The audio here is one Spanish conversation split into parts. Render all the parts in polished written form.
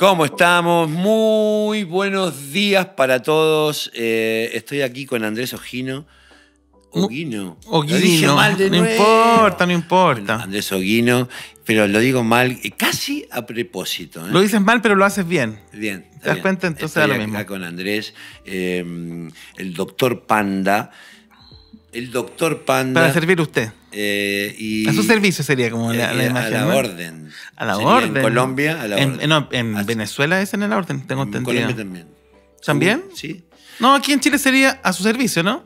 ¿Cómo estamos? Muy buenos días para todos. Estoy aquí con Andrés Oguino. Oguino. Lo dije mal de nuevo. No importa. Bueno, Andrés Oguino, pero lo digo mal, casi a propósito. Lo dices mal, pero lo haces bien. Bien. ¿Te das cuenta? Entonces da lo mismo. Acá con Andrés, el doctor Panda. El doctor Panda. Para servir a usted. A su servicio sería como la imagen. A la ¿no? orden. A la Sería orden. En Colombia, a la orden. En Venezuela es en la orden, tengo entendido. En Colombia también. ¿También? Sí. No, aquí en Chile sería a su servicio, ¿no?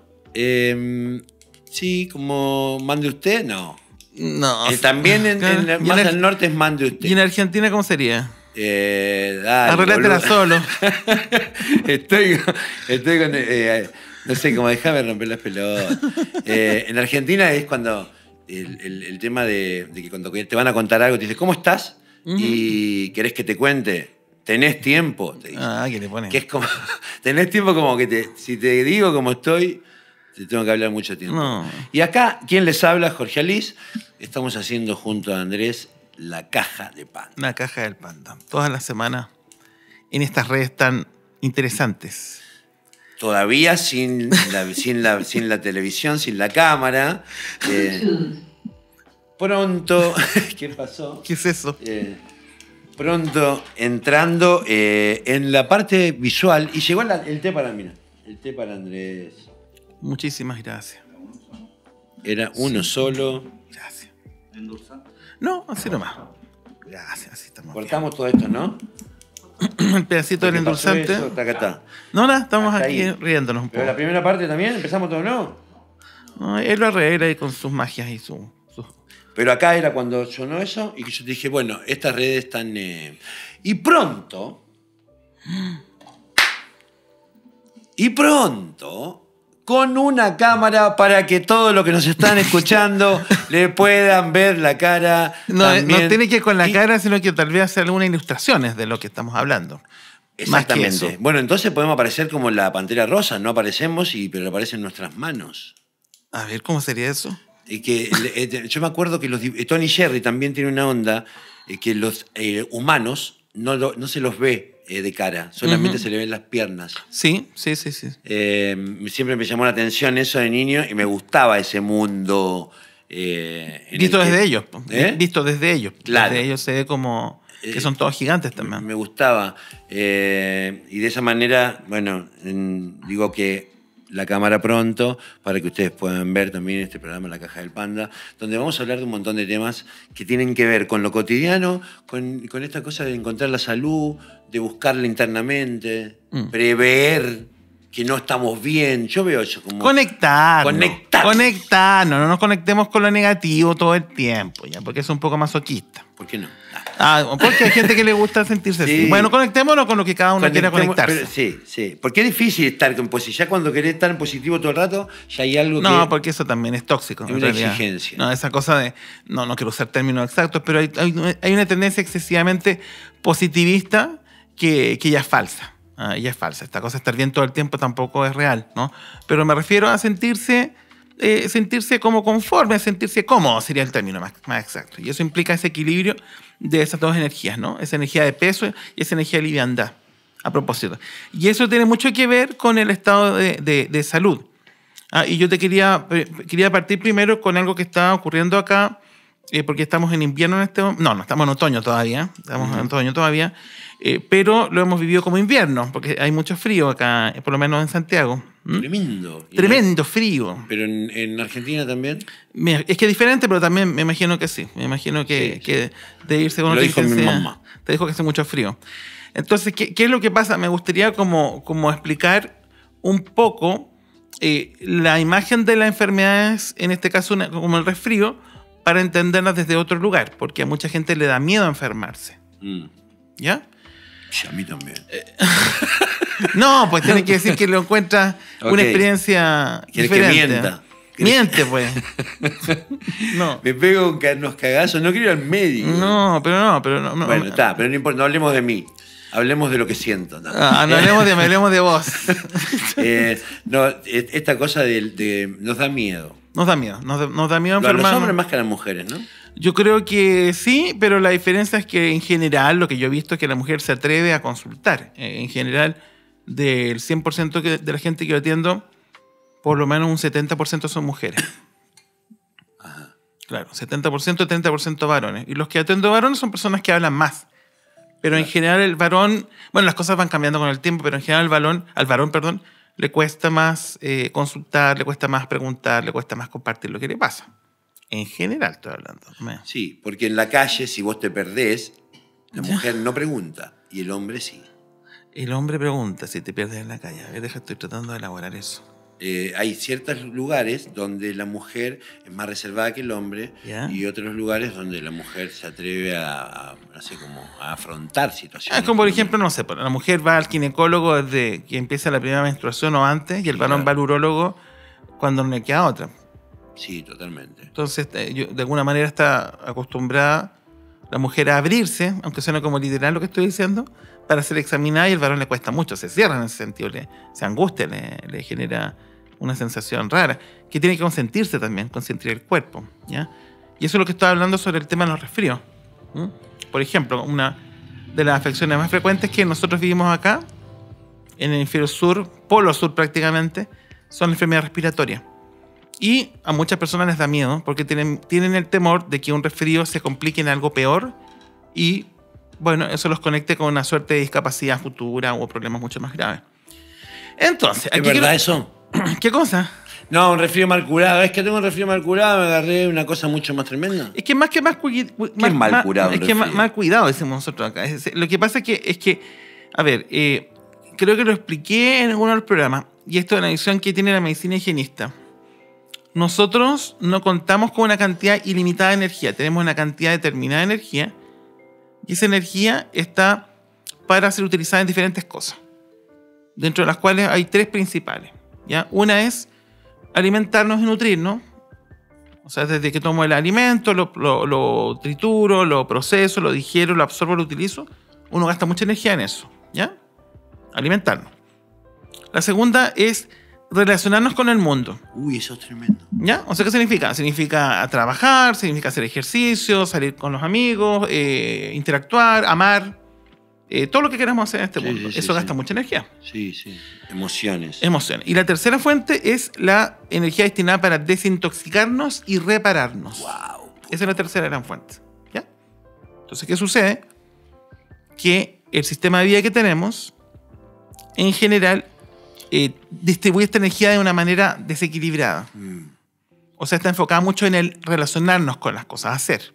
Sí, como mande usted, no. No. También más al norte es mande usted. ¿Y en Argentina cómo sería? Dale, arreglátela solo. estoy con... no sé, como déjame romper las pelotas. En Argentina es cuando el tema de que cuando te van a contar algo, te dicen, ¿cómo estás? Y querés que te cuente. ¿Tenés tiempo? Te dicen. ¿Qué le ponen? Que es como... Tenés tiempo como que si te digo cómo estoy, te tengo que hablar mucho tiempo. No. Y acá, ¿quién les habla? Jorge Alís. Estamos haciendo junto a Andrés la caja de Panda. La caja del Panda. Todas las semanas en estas redes tan interesantes. Todavía sin la televisión, sin la cámara. Pronto... ¿Qué pasó? ¿Qué es eso? Pronto entrando en la parte visual. Y llegó el té para, mira, el té para Andrés. Muchísimas gracias. Era uno solo. Gracias. ¿Endulzante? No, así nomás. Gracias, así estamos. Cortamos todo esto, ¿no? El pedacito del endulzante. Eso, acá. No, estamos hasta aquí ahí. riéndonos un poco. Pero la primera parte también, empezamos todo, ¿no? No, él lo arregla ahí con sus magias y su... Pero acá era cuando sonó eso y que yo dije, bueno, estas redes están... Y pronto, con una cámara para que todos los que nos están escuchando le puedan ver la cara. No tiene que ir con la cara, sino que tal vez hacer algunas ilustraciones de lo que estamos hablando. Exactamente. Más que eso. Bueno, entonces podemos aparecer como la Pantera Rosa, no aparecemos, pero aparecen nuestras manos. A ver, ¿cómo sería eso? Y que yo me acuerdo que Tony Jerry también tiene una onda que los humanos no se los ve de cara, solamente se le ven las piernas. Sí. Siempre me llamó la atención eso de niño y me gustaba ese mundo. Visto desde ellos. Visto desde ellos. Claro. Desde ellos se ve como que son todos gigantes también. Me gustaba. Y de esa manera, bueno, digo que la cámara pronto, para que ustedes puedan ver también este programa La Caja del Panda, donde vamos a hablar de un montón de temas que tienen que ver con lo cotidiano, con esta cosa de encontrar la salud, de buscarla internamente, prever que no estamos bien. Yo veo eso como... Conectarnos. No nos conectemos con lo negativo todo el tiempo, ya, porque es un poco masoquista. ¿Por qué no? Porque hay gente que le gusta sentirse así. Bueno, conectémonos con lo que cada uno quiera conectarse. Sí. Porque es difícil estar con positivo. Ya cuando querés estar en positivo todo el rato, ya hay algo que... No, porque eso también es tóxico. Es una exigencia. No, esa cosa de... No quiero usar términos exactos, pero hay una tendencia excesivamente positivista que ya es falsa. Ya es falsa. Esta cosa de estar bien todo el tiempo tampoco es real, ¿no? Pero me refiero a sentirse como conforme, sentirse cómodo sería el término más exacto. Y eso implica ese equilibrio de esas dos energías, ¿no? Esa energía de peso y esa energía de liviandad, a propósito. Y eso tiene mucho que ver con el estado de salud. Y yo quería partir primero con algo que está ocurriendo acá, porque estamos en invierno en este momento. No estamos en otoño todavía. Estamos en otoño todavía. Pero lo hemos vivido como invierno, porque hay mucho frío acá, por lo menos en Santiago. Tremendo. Tremendo frío. ¿Pero en Argentina también? Es que es diferente, pero también me imagino que sí. Me imagino que de irse con otra intensidad. Mi mamá. Te dijo que hace mucho frío. Entonces, ¿qué es lo que pasa? Me gustaría como explicar un poco la imagen de las enfermedades, en este caso como el resfrío, para entenderlas desde otro lugar, porque a mucha gente le da miedo enfermarse. ¿Ya? Sí, a mí también. No, pues tiene que decir que lo encuentras una experiencia diferente. Que mienta. Miente, pues. No. Me pego unos cagazos, no quiero ir al médico. No, pero no. Bueno, está, pero no importa, no hablemos de mí. Hablemos de lo que siento. No hablemos de vos. Esta cosa nos da miedo. Nos da miedo enfermarnos. A los hombres más que a las mujeres, ¿no? Yo creo que sí, pero la diferencia es que en general lo que yo he visto es que la mujer se atreve a consultar. En general, del 100% de la gente que yo atiendo, por lo menos un 70% son mujeres. Ajá. Claro, 70%, 30% varones. Y los que atiendo varones son personas que hablan más. Pero en general el varón, bueno, las cosas van cambiando con el tiempo, pero en general al varón, perdón, le cuesta más consultar, le cuesta más preguntar, le cuesta más compartir lo que le pasa. En general estoy hablando. Sí, porque en la calle, si vos te perdés, la mujer no pregunta y el hombre sí. El hombre pregunta si te pierdes en la calle. A ver, estoy tratando de elaborar eso. Hay ciertos lugares donde la mujer es más reservada que el hombre, ¿Ya? Y otros lugares donde la mujer se atreve no sé, como a afrontar situaciones. Como por ejemplo, no sé, la mujer va al ginecólogo desde que empieza la primera menstruación o antes, y el varón va al urólogo cuando no le queda otra. Sí, totalmente. Entonces, de alguna manera está acostumbrada la mujer a abrirse, aunque suene como literal lo que estoy diciendo, para ser examinada, y el varón le cuesta mucho, se cierra en ese sentido, se angustia, le genera una sensación rara, que tiene que consentirse también, consentir el cuerpo, ¿ya? Y eso es lo que estaba hablando sobre el tema de los resfríos. Por ejemplo, una de las afecciones más frecuentes que nosotros vivimos acá, en el hemisferio sur, polo sur prácticamente, son las enfermedades respiratorias. Y a muchas personas les da miedo porque tienen el temor de que un resfrío se complique en algo peor y, bueno, eso los conecte con una suerte de discapacidad futura o problemas mucho más graves. Entonces, ¿Es verdad eso? ¿Qué cosa? No, un resfrío mal curado. Es que tengo un resfrío mal curado, me agarré una cosa mucho más tremenda. Es que mal curado. Es que mal cuidado, decimos nosotros acá. Lo que pasa es que a ver, creo que lo expliqué en uno de los programas, y esto es una visión que tiene la medicina higienista. Nosotros no contamos con una cantidad ilimitada de energía, tenemos una cantidad determinada de energía, y esa energía está para ser utilizada en diferentes cosas, dentro de las cuales hay tres principales, ¿ya? Una es alimentarnos y nutrirnos, o sea, desde que tomo el alimento, lo trituro, lo proceso, lo digiero, lo absorbo, lo utilizo, uno gasta mucha energía en eso, ¿ya? Alimentarnos. La segunda es relacionarnos con el mundo. Uy, eso es tremendo. ¿Ya? O sea, ¿qué significa? Significa trabajar, significa hacer ejercicio, salir con los amigos, interactuar, amar, todo lo que queramos hacer en este mundo. Eso gasta mucha energía. Sí. Emociones. Y la tercera fuente es la energía destinada para desintoxicarnos y repararnos. Wow. Esa es la tercera gran fuente. ¿Ya? Entonces, ¿qué sucede? Que el sistema de vida que tenemos, en general, distribuye esta energía de una manera desequilibrada. O sea, está enfocada mucho en el relacionarnos con las cosas, hacer.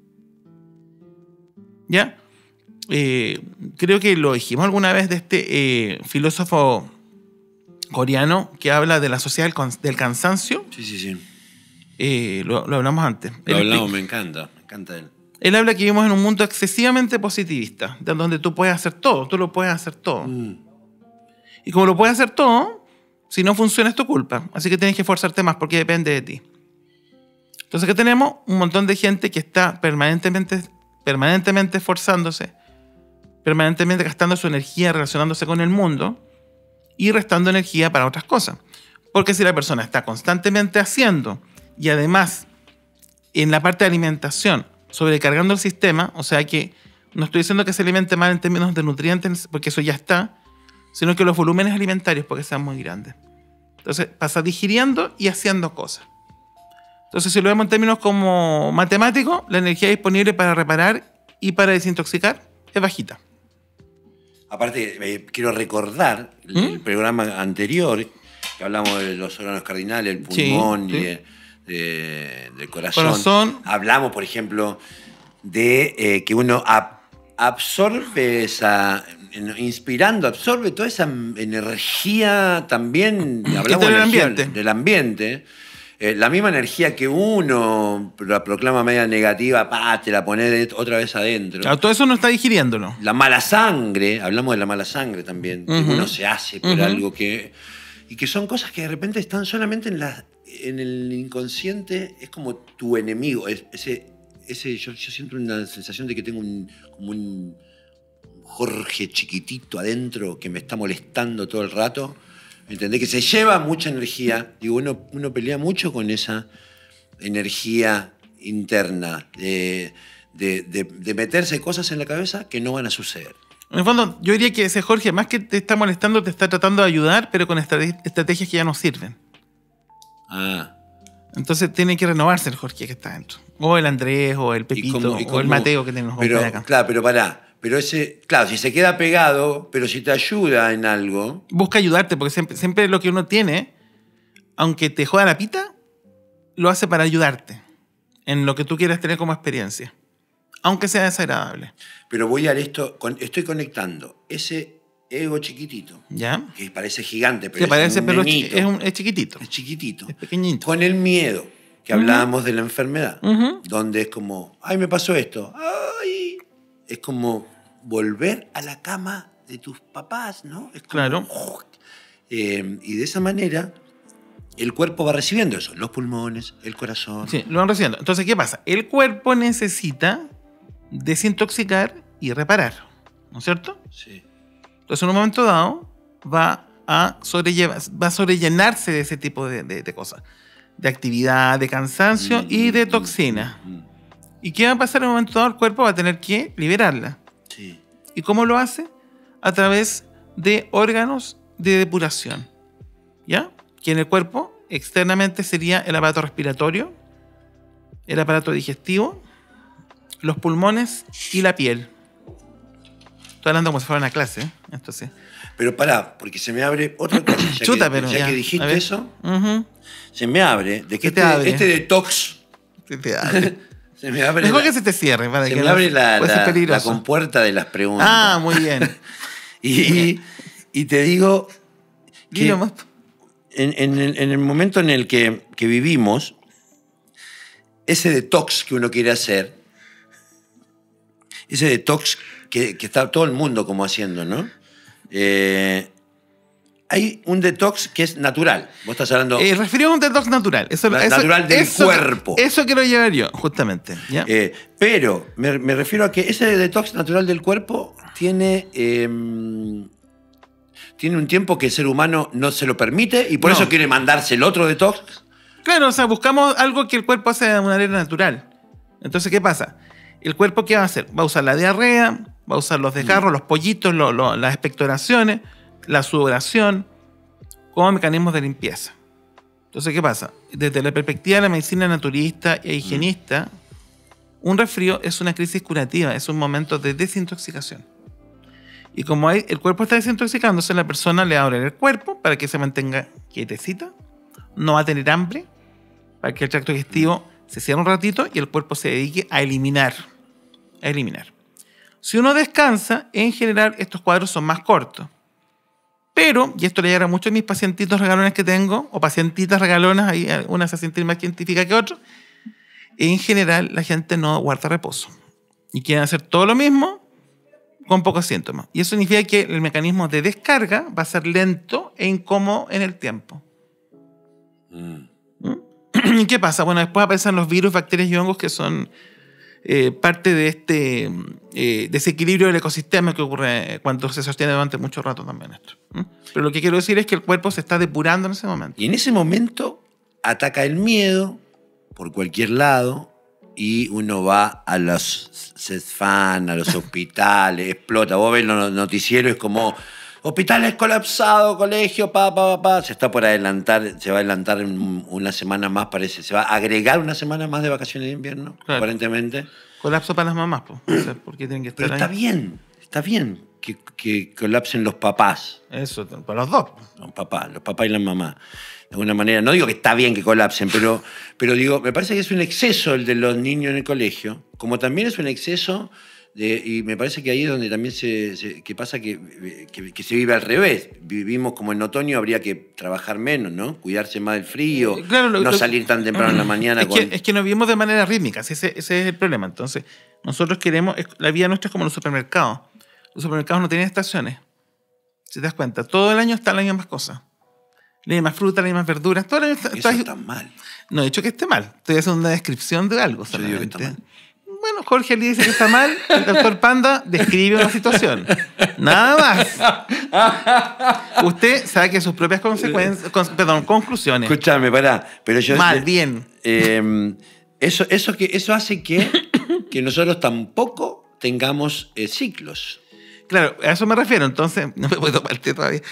¿Ya? Creo que lo dijimos alguna vez de este filósofo coreano que habla de la sociedad del cansancio. Sí. Lo hablamos antes. Lo hablamos, me encanta él. Él habla que vivimos en un mundo excesivamente positivista, donde tú puedes hacer todo, tú lo puedes hacer todo. Y como lo puedes hacer todo, si no funciona es tu culpa. Así que tienes que esforzarte más porque depende de ti. Entonces, ¿qué tenemos? Un montón de gente que está permanentemente esforzándose, permanentemente gastando su energía relacionándose con el mundo y restando energía para otras cosas. Porque si la persona está constantemente haciendo y además en la parte de alimentación sobrecargando el sistema, o sea que no estoy diciendo que se alimente mal en términos de nutrientes, porque eso ya está, sino que los volúmenes alimentarios porque sean muy grandes. Entonces pasa digiriendo y haciendo cosas. Entonces, si lo vemos en términos como matemáticos, la energía disponible para reparar y para desintoxicar es bajita. Aparte, quiero recordar el programa anterior, que hablamos de los órganos cardinales, el pulmón y del corazón. Hablamos, por ejemplo, de que uno absorbe absorbe toda esa energía también, hablamos del ambiente. La misma energía que uno la proclama media negativa, te la pone otra vez adentro. Claro, todo eso no está digiriéndolo. La mala sangre, hablamos de la mala sangre también, que uno se hace por algo que... Y que son cosas que de repente están solamente en el inconsciente, es como tu enemigo. Yo siento una sensación de que tengo como un Jorge chiquitito adentro que me está molestando todo el rato. ¿Entendés? Que se lleva mucha energía. Digo, uno pelea mucho con esa energía interna de meterse cosas en la cabeza que no van a suceder. En el fondo, yo diría que ese Jorge, más que te está molestando, te está tratando de ayudar, pero con estrategias que ya no sirven. Ah. Entonces tiene que renovarse el Jorge que está dentro. O el Andrés, o el Pepito, o el Mateo que tenemos acá. Claro, pero pará. Pero claro, si se queda pegado, pero si te ayuda en algo... Busca ayudarte, porque siempre lo que uno tiene, aunque te joda la pita, lo hace para ayudarte en lo que tú quieras tener como experiencia. Aunque sea desagradable. Pero estoy conectando ese ego chiquitito, ¿ya? Que parece gigante, pero es chiquitito. Es chiquitito. Es pequeñito. Con el miedo, que hablábamos de la enfermedad, donde es como, ay, me pasó esto, ay. Es como volver a la cama de tus papás, ¿no? Es como, claro. Y de esa manera el cuerpo va recibiendo eso, los pulmones, el corazón. Sí, lo van recibiendo. Entonces, ¿qué pasa? El cuerpo necesita desintoxicar y reparar, ¿no es cierto? Sí. Entonces, en un momento dado, va a sobrellenarse de ese tipo de cosas, de actividad, de cansancio y de toxina. ¿Y qué va a pasar en un momento dado? El cuerpo va a tener que liberarla. Sí. ¿Y cómo lo hace? A través de órganos de depuración, ¿ya? Que en el cuerpo externamente sería el aparato respiratorio, el aparato digestivo, los pulmones y la piel. Estoy hablando como si fuera una clase, ¿eh? Esto sí. Pero pará, porque se me abre otra cosa. Ya que dijiste eso, se me abre de que este detox... Se te abre. Se me abre mejor que se te cierre. Para se que me abre la la compuerta de las preguntas. Ah, muy bien. y te digo que en el momento en el que vivimos, ese detox que uno quiere hacer, ese detox que está todo el mundo como haciendo, ¿no? Hay un detox que es natural. Vos estás hablando... Refirió a un detox natural. Natural del cuerpo. Eso quiero llevar yo, justamente. ¿Ya? Pero me refiero a que ese detox natural del cuerpo tiene un tiempo que el ser humano no se lo permite y por eso quiere mandarse el otro detox. Claro, o sea, buscamos algo que el cuerpo hace de manera natural. Entonces, ¿qué pasa? ¿El cuerpo qué va a hacer? Va a usar la diarrea, va a usar los desgarros, los pollitos, las expectoraciones, la sudoración, como mecanismos de limpieza. Entonces, ¿qué pasa? Desde la perspectiva de la medicina naturista e higienista, un resfrío es una crisis curativa, es un momento de desintoxicación. Y como el cuerpo está desintoxicándose, la persona le abre el cuerpo para que se mantenga quietecita, no va a tener hambre, para que el tracto digestivo se cierre un ratito y el cuerpo se dedique a eliminar. Si uno descansa, en general estos cuadros son más cortos. Pero, y esto le llega a muchos de mis pacientitos regalones que tengo, o pacientitas regalonas, ahí una se siente más científica que otra, en general la gente no guarda reposo. Y quieren hacer todo lo mismo con pocos síntomas. Y eso significa que el mecanismo de descarga va a ser lento e incómodo en el tiempo. ¿Y qué pasa? Bueno, después aparecen los virus, bacterias y hongos que son parte de este desequilibrio del ecosistema que ocurre cuando se sostiene durante mucho rato también esto. Pero lo que quiero decir es que el cuerpo se está depurando en ese momento. Y en ese momento ataca el miedo por cualquier lado y uno va a los CESFAN, a los hospitales, explota. Vos ves los noticieros, es como... Hospitales colapsados, colegio, se está por adelantar, se va a adelantar una semana más, parece. Se va a agregar una semana más de vacaciones de invierno, claro. Aparentemente. Colapso para las mamás, pues. O sea, ¿por qué tienen que estar Pero está bien que colapsen los papás. Eso, para los dos. Los papás y las mamás. De alguna manera, no digo que está bien que colapsen, pero digo, me parece que es un exceso el de los niños en el colegio, como también es un exceso... y me parece que ahí es donde también pasa que se vive al revés. Vivimos como en otoño, habría que trabajar menos, ¿no? Cuidarse más del frío, claro, no salir tan temprano en la mañana. Es que nos vivimos de manera rítmica, ese es el problema. Entonces, nosotros la vida nuestra es como los supermercados. Los supermercados no tienen estaciones. Si te das cuenta, todo el año están las mismas cosas. Las mismas frutas, las mismas verduras. Todo el año Eso está mal. No he dicho que esté mal. Estoy haciendo una descripción de algo. Yo digo que está mal. Bueno, Jorge le dice que está mal, el doctor Panda describe una situación. Nada más. Usted saque sus propias conclusiones. Escúchame, pará. Pero yo, mal, bien. Eso hace que nosotros tampoco tengamos ciclos. Claro, a eso me refiero. Entonces, no me puedo tomar el té todavía.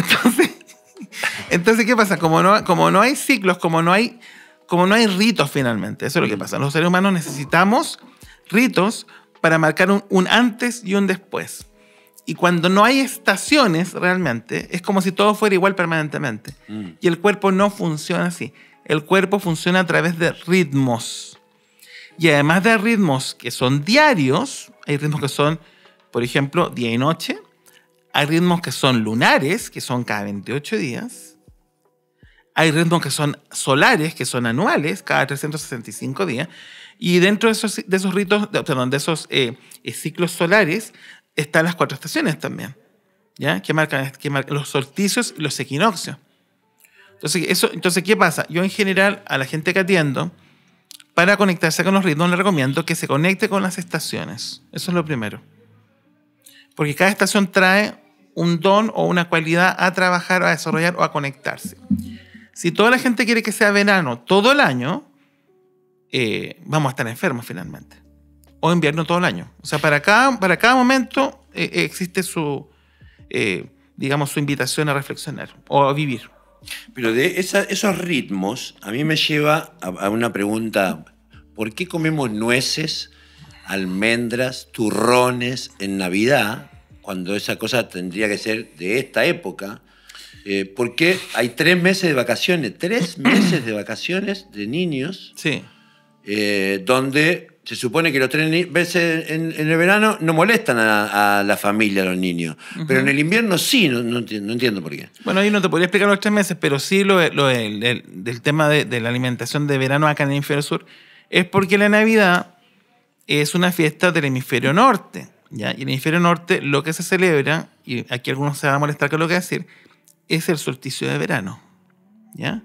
Entonces, ¿qué pasa? Como no hay ciclos, como no hay ritos finalmente, eso es lo que pasa. Los seres humanos necesitamos ritos para marcar un antes y un después. Y cuando no hay estaciones realmente, es como si todo fuera igual permanentemente. Y el cuerpo no funciona así. El cuerpo funciona a través de ritmos. Y además de ritmos que son diarios, hay ritmos que son, por ejemplo, día y noche. Hay ritmos que son lunares, que son cada 28 días. Hay ritmos que son solares, que son anuales, cada 365 días. Y dentro de esos ritos, perdón, de esos ciclos solares, están las 4 estaciones también, ¿ya? Que marcan los solsticios y los equinoccios. Entonces, ¿qué pasa? Yo en general, a la gente que atiendo, para conectarse con los ritmos, le recomiendo que se conecte con las estaciones. Eso es lo primero. Porque cada estación trae un don o una cualidad a trabajar, a desarrollar o a conectarse. Si toda la gente quiere que sea verano todo el año, vamos a estar enfermos finalmente. O invierno todo el año. O sea, para cada momento existe su invitación a reflexionar o a vivir. Pero de esos ritmos, a mí me lleva a una pregunta. ¿Por qué comemos nueces, almendras, turrones en Navidad, cuando esa cosa tendría que ser de esta época? ¿Por qué hay 3 meses de vacaciones? 3 meses de vacaciones de niños. Sí. Donde se supone que los 3 meses en el verano no molestan a la familia, a los niños. Pero en el invierno sí, no entiendo por qué. Bueno, ahí no te podría explicar los 3 meses, pero sí del tema de la alimentación de verano acá en el hemisferio sur, es porque la Navidad es una fiesta del hemisferio norte, ¿ya? Y en el hemisferio norte lo que se celebra, y aquí algunos se van a molestar con lo que voy a decir, es el solsticio de verano, ¿ya?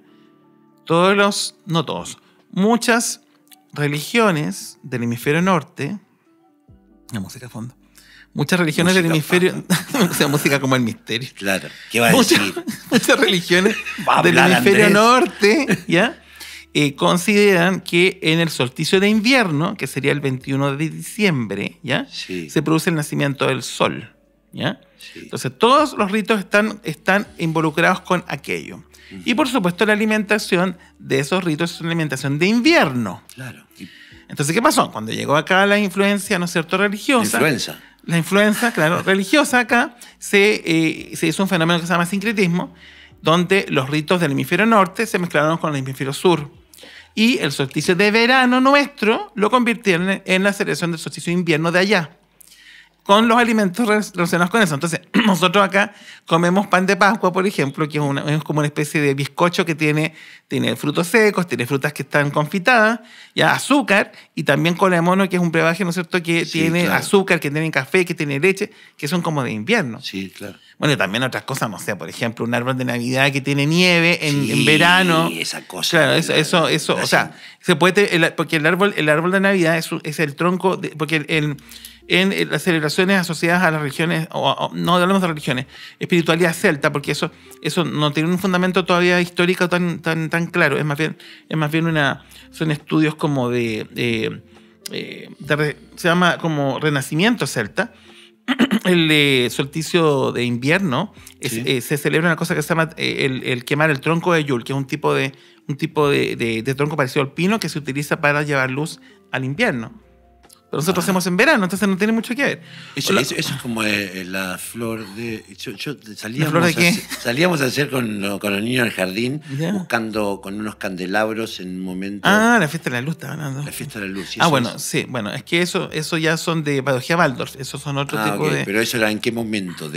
No todos, muchas religiones del hemisferio norte, la música a fondo, muchas religiones música del hemisferio, o sea, música como el misterio. Claro, ¿qué va a decir? Muchas religiones del hemisferio norte, ¿ya? Consideran que en el solsticio de invierno, que sería el 21 de diciembre, ¿ya? Sí. Se produce el nacimiento del sol, ¿ya? Sí. Entonces, todos los ritos están involucrados con aquello. Y por supuesto la alimentación de esos ritos es una alimentación de invierno. Claro. Entonces, ¿qué pasó? Cuando llegó acá la influencia, ¿no es cierto?, religiosa. La influencia, claro, religiosa acá, se hizo un fenómeno que se llama sincretismo, donde los ritos del hemisferio norte se mezclaron con el hemisferio sur. Y el solsticio de verano nuestro lo convirtieron en la celebración del solsticio de invierno de allá, con los alimentos relacionados con eso. Entonces, nosotros acá comemos pan de Pascua, por ejemplo, que es como una especie de bizcocho que tiene frutos secos, tiene frutas que están confitadas, ya azúcar, y también colemono, que es un brebaje, ¿no es cierto?, que tiene azúcar, que tiene café, que tiene leche, que son como de invierno. Sí, claro. Bueno, y también otras cosas, no sé, por ejemplo, un árbol de Navidad que tiene nieve en verano. Sí, esa cosa. Claro, eso o sea, se puede, porque el árbol de Navidad es el tronco, porque en las celebraciones asociadas a las religiones, no hablamos de religiones, espiritualidad celta, porque eso no tiene un fundamento todavía histórico tan claro, es más bien son estudios como se llama como renacimiento celta. El solsticio de invierno se celebra una cosa que se llama el quemar el tronco de Yule, que es un tipo de tronco parecido al pino que se utiliza para llevar luz al invierno. Pero nosotros hacemos en verano, entonces no tiene mucho que ver. Eso es como la flor de... ¿La flor de qué? Salíamos a hacer con los niños en el jardín, buscando con unos candelabros en un momento... La fiesta de la luz estaba hablando. La fiesta de la luz. Bueno, sí. Bueno, es que eso ya son de Pedagogía Waldorf. Esos son otro tipo de... Pero eso era ¿en qué momento?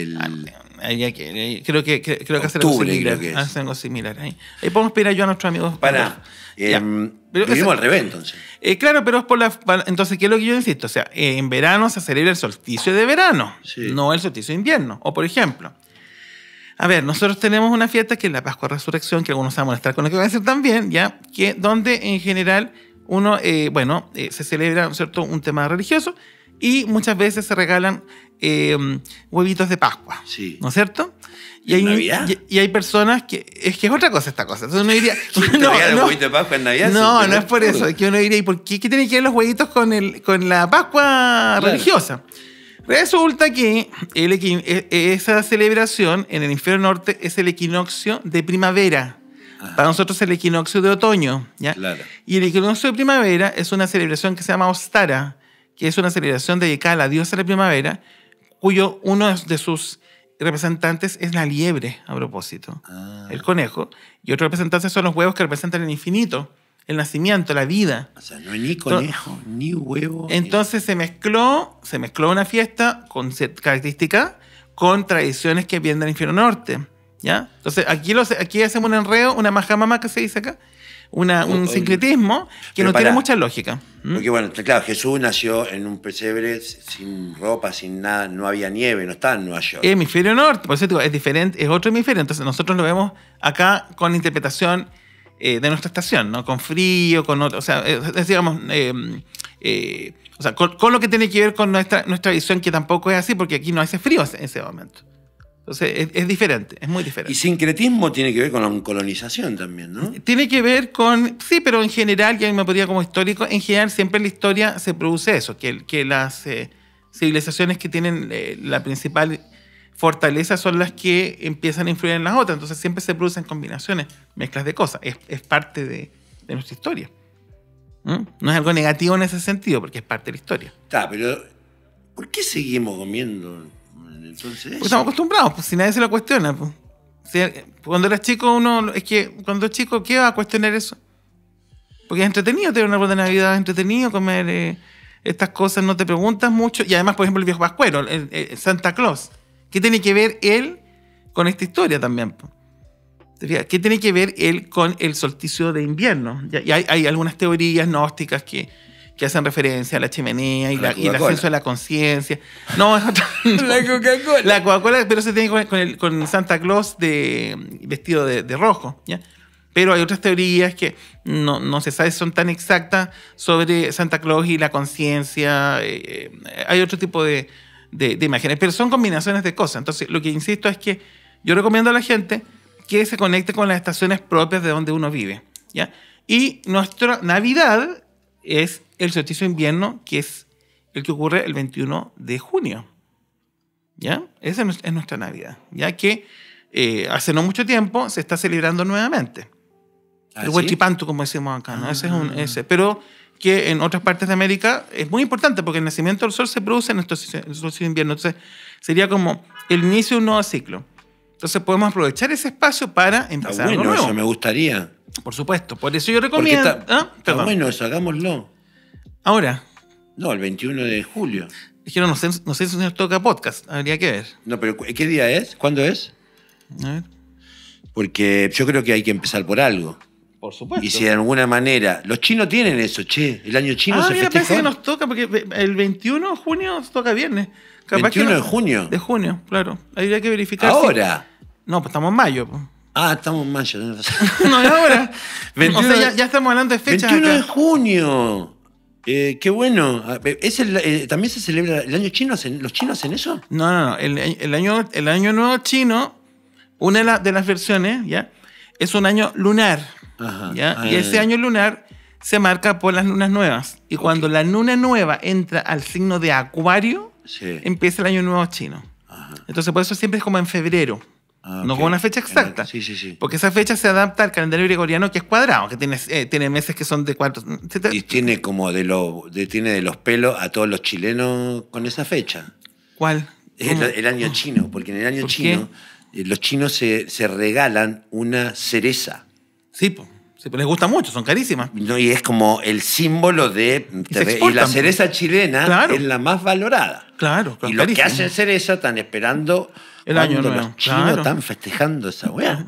Creo que hacer algo similar. Hacer algo similar. Ahí podemos pedir ayuda a nuestros amigos. Vivimos al revés, entonces. Claro, pero es entonces, ¿qué es lo que yo insisto? O sea, en verano se celebra el solsticio de verano, no el solsticio de invierno. O, por ejemplo, a ver, nosotros tenemos una fiesta que es la Pascua Resurrección, que algunos se van a molestar con lo que voy a decir también, ¿ya? Donde en general uno, se celebra, ¿no es cierto?, un tema religioso, Y muchas veces se regalan huevitos de Pascua, Sí. ¿no es cierto? ¿En Navidad? Y hay personas que es otra cosa esta cosa. Entonces uno diría... ¿Quién te regala un huevito de Pascua en Navidad? No, no es por eso. Es que uno diría, ¿y por qué tienen que ver los huevitos con la Pascua religiosa? Resulta que esa celebración en el hemisferio norte es el equinoccio de primavera. Ajá. Para nosotros es el equinoccio de otoño, ¿ya? Claro. Y el equinoccio de primavera es una celebración que se llama Ostara, que es una celebración dedicada a la diosa de la primavera, cuyo uno de sus representantes es la liebre, a propósito, el conejo, y otros representantes son los huevos que representan el infinito, el nacimiento, la vida. O sea, no hay ni conejo, ni huevo. Entonces se mezcló una fiesta con características con tradiciones que vienen del infierno norte, ¿ya? Entonces aquí hacemos un enredo, una majamama que se dice acá, un sincretismo que no tiene mucha lógica. Porque bueno, claro, Jesús nació en un pesebre sin ropa, sin nada, no había nieve, no estaba en Nueva York. Hemisferio norte, por eso digo, es diferente, es otro hemisferio. Entonces nosotros lo vemos acá con la interpretación de nuestra estación, ¿no? Con frío, con otro, o sea, digamos, o sea, con lo que tiene que ver con nuestra visión, que tampoco es así, porque aquí no hace frío en ese momento. Entonces es diferente, es muy diferente. Y sincretismo tiene que ver con la colonización también, ¿no? Tiene que ver con, sí, pero en general, ya me podría como histórico, en general siempre en la historia se produce eso, que las civilizaciones que tienen la principal fortaleza son las que empiezan a influir en las otras, entonces siempre se producen combinaciones, mezclas de cosas, es parte de nuestra historia. No es algo negativo en ese sentido, porque es parte de la historia. Está, pero ¿por qué seguimos comiendo entonces? Porque estamos acostumbrados, pues si nadie se lo cuestiona. Pues. Cuando eras chico, cuando es chico, ¿qué va a cuestionar eso? Porque es entretenido tener una árbol de Navidad, es entretenido comer estas cosas, no te preguntas mucho. Y además, por ejemplo, el viejo pascuero, el Santa Claus. ¿Qué tiene que ver él con esta historia también? ¿Qué tiene que ver él con el solsticio de invierno? Y hay algunas teorías gnósticas que hacen referencia a la chimenea y el ascenso de la conciencia. No, es otra. La Coca-Cola. La Coca-Cola, pero se tiene con Santa Claus vestido de rojo, ¿ya? Pero hay otras teorías que no se sabe si son tan exactas sobre Santa Claus y la conciencia. Hay otro tipo de imágenes, pero son combinaciones de cosas. Entonces, lo que insisto es que yo recomiendo a la gente que se conecte con las estaciones propias de donde uno vive, ¿ya? Y nuestra Navidad es el solsticio de invierno, que es el que ocurre el 21 de junio, ¿ya? Esa es nuestra Navidad, ya que hace no mucho tiempo se está celebrando nuevamente. El Huachipantu, como decimos acá, ¿no? Ese. Pero que en otras partes de América es muy importante porque el nacimiento del sol se produce en el solsticio de invierno. Entonces, sería como el inicio de un nuevo ciclo. Entonces, podemos aprovechar ese espacio para empezar algo nuevo. Eso me gustaría. Por supuesto. Por eso yo recomiendo... Está bueno eso, hagámoslo. Ahora. No, el 21 de julio. Es que no sé si nos toca podcast. Habría que ver. No, pero ¿qué día es? ¿Cuándo es? A ver. Porque yo creo que hay que empezar por algo. Por supuesto. Y si de alguna manera... Los chinos tienen eso, che. El año chino se festeja. Parece que nos toca, porque el 21 de junio nos toca viernes. Capaz 21 de junio. De junio, claro. Habría que verificar. ¿Ahora? No, pues estamos en mayo. Pues. Estamos en mayo. No, es ahora. 21, o sea, ya estamos hablando de fechas 21 acá. de junio. Qué bueno. ¿También se celebra el año chino? ¿Los chinos hacen eso? No. El año nuevo chino, una de las versiones, ¿ya? Es un año lunar. Ajá. ¿Ya? Y ese año lunar se marca por las lunas nuevas. Y cuando la luna nueva entra al signo de Acuario, empieza el año nuevo chino. Ajá. Entonces, por eso siempre es como en febrero. No con una fecha exacta. Sí. Porque esa fecha se adapta al calendario gregoriano, que es cuadrado, que tiene meses que son de 4. Y tiene como tiene de los pelos a todos los chilenos con esa fecha. ¿Cuál? El año chino, porque en el año chino los chinos se regalan una cereza. Sí, pues les gusta mucho, son carísimas. No, y es como el símbolo de... Y la cereza chilena es la más valorada. Claro, y los que hacen cereza están esperando el año nuevo. Los chinos están festejando esa weá.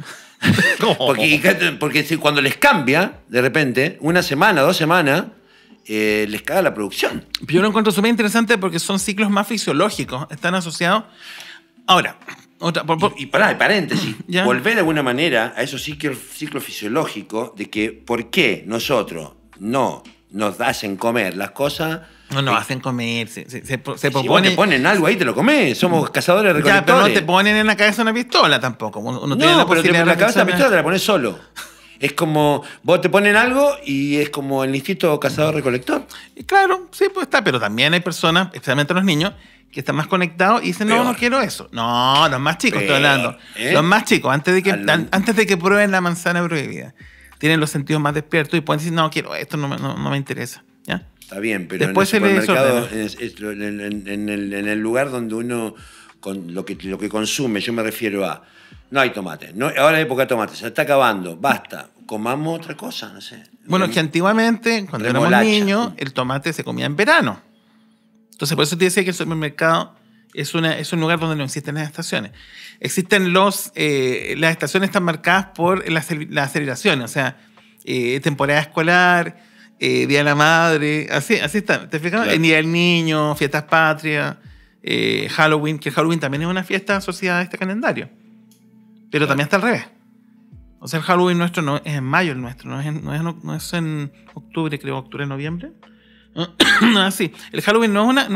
porque cuando les cambia, de repente, una semana, 2 semanas, les caga la producción. Yo lo encuentro súper interesante porque son ciclos más fisiológicos, están asociados... Ahora... Y paréntesis, volver de alguna manera a esos ciclos fisiológicos de que por qué nosotros no nos hacen comer las cosas. No nos hacen comer, se Si vos propone... te ponen algo ahí, te lo comés. Somos cazadores Ya, recolectores. pero no te ponen en la cabeza una pistola tampoco. Uno tiene No, la pero posibilidad la de cabeza de la reflexionar. pistola te la pones solo. Es como, vos te ponen algo y es como el instinto cazador-recolector. Y claro, sí, pues está, pero también hay personas, especialmente los niños, que están más conectados y dicen, no, Peor. no quiero eso. No, los más chicos, estoy Peor, hablando. ¿eh? Los más chicos, antes de Al- que prueben la manzana prohibida, tienen los sentidos más despiertos y pueden decir, no, quiero esto, no me interesa. ¿Ya? Está bien, pero Después en se el le supermercado, desordena. en el lugar donde uno, con lo que consume, yo me refiero a, no hay tomate, no, ahora hay época de tomate, se está acabando, basta, comamos otra cosa, no sé. Bueno, es que antiguamente, cuando éramos Remolacha. niños, el tomate se comía en verano. Entonces, por eso te decía que el supermercado es un lugar donde no existen las estaciones. Existen las estaciones están marcadas por las celebraciones, o sea, temporada escolar, Día de la Madre, así está. ¿Te fijas? Claro. El Día del Niño, Fiestas Patrias, Halloween, que el Halloween también es una fiesta asociada a este calendario. Pero también está al revés. O sea, el Halloween nuestro no es en mayo, el nuestro, no es en octubre, creo, octubre, noviembre. No, así. El Halloween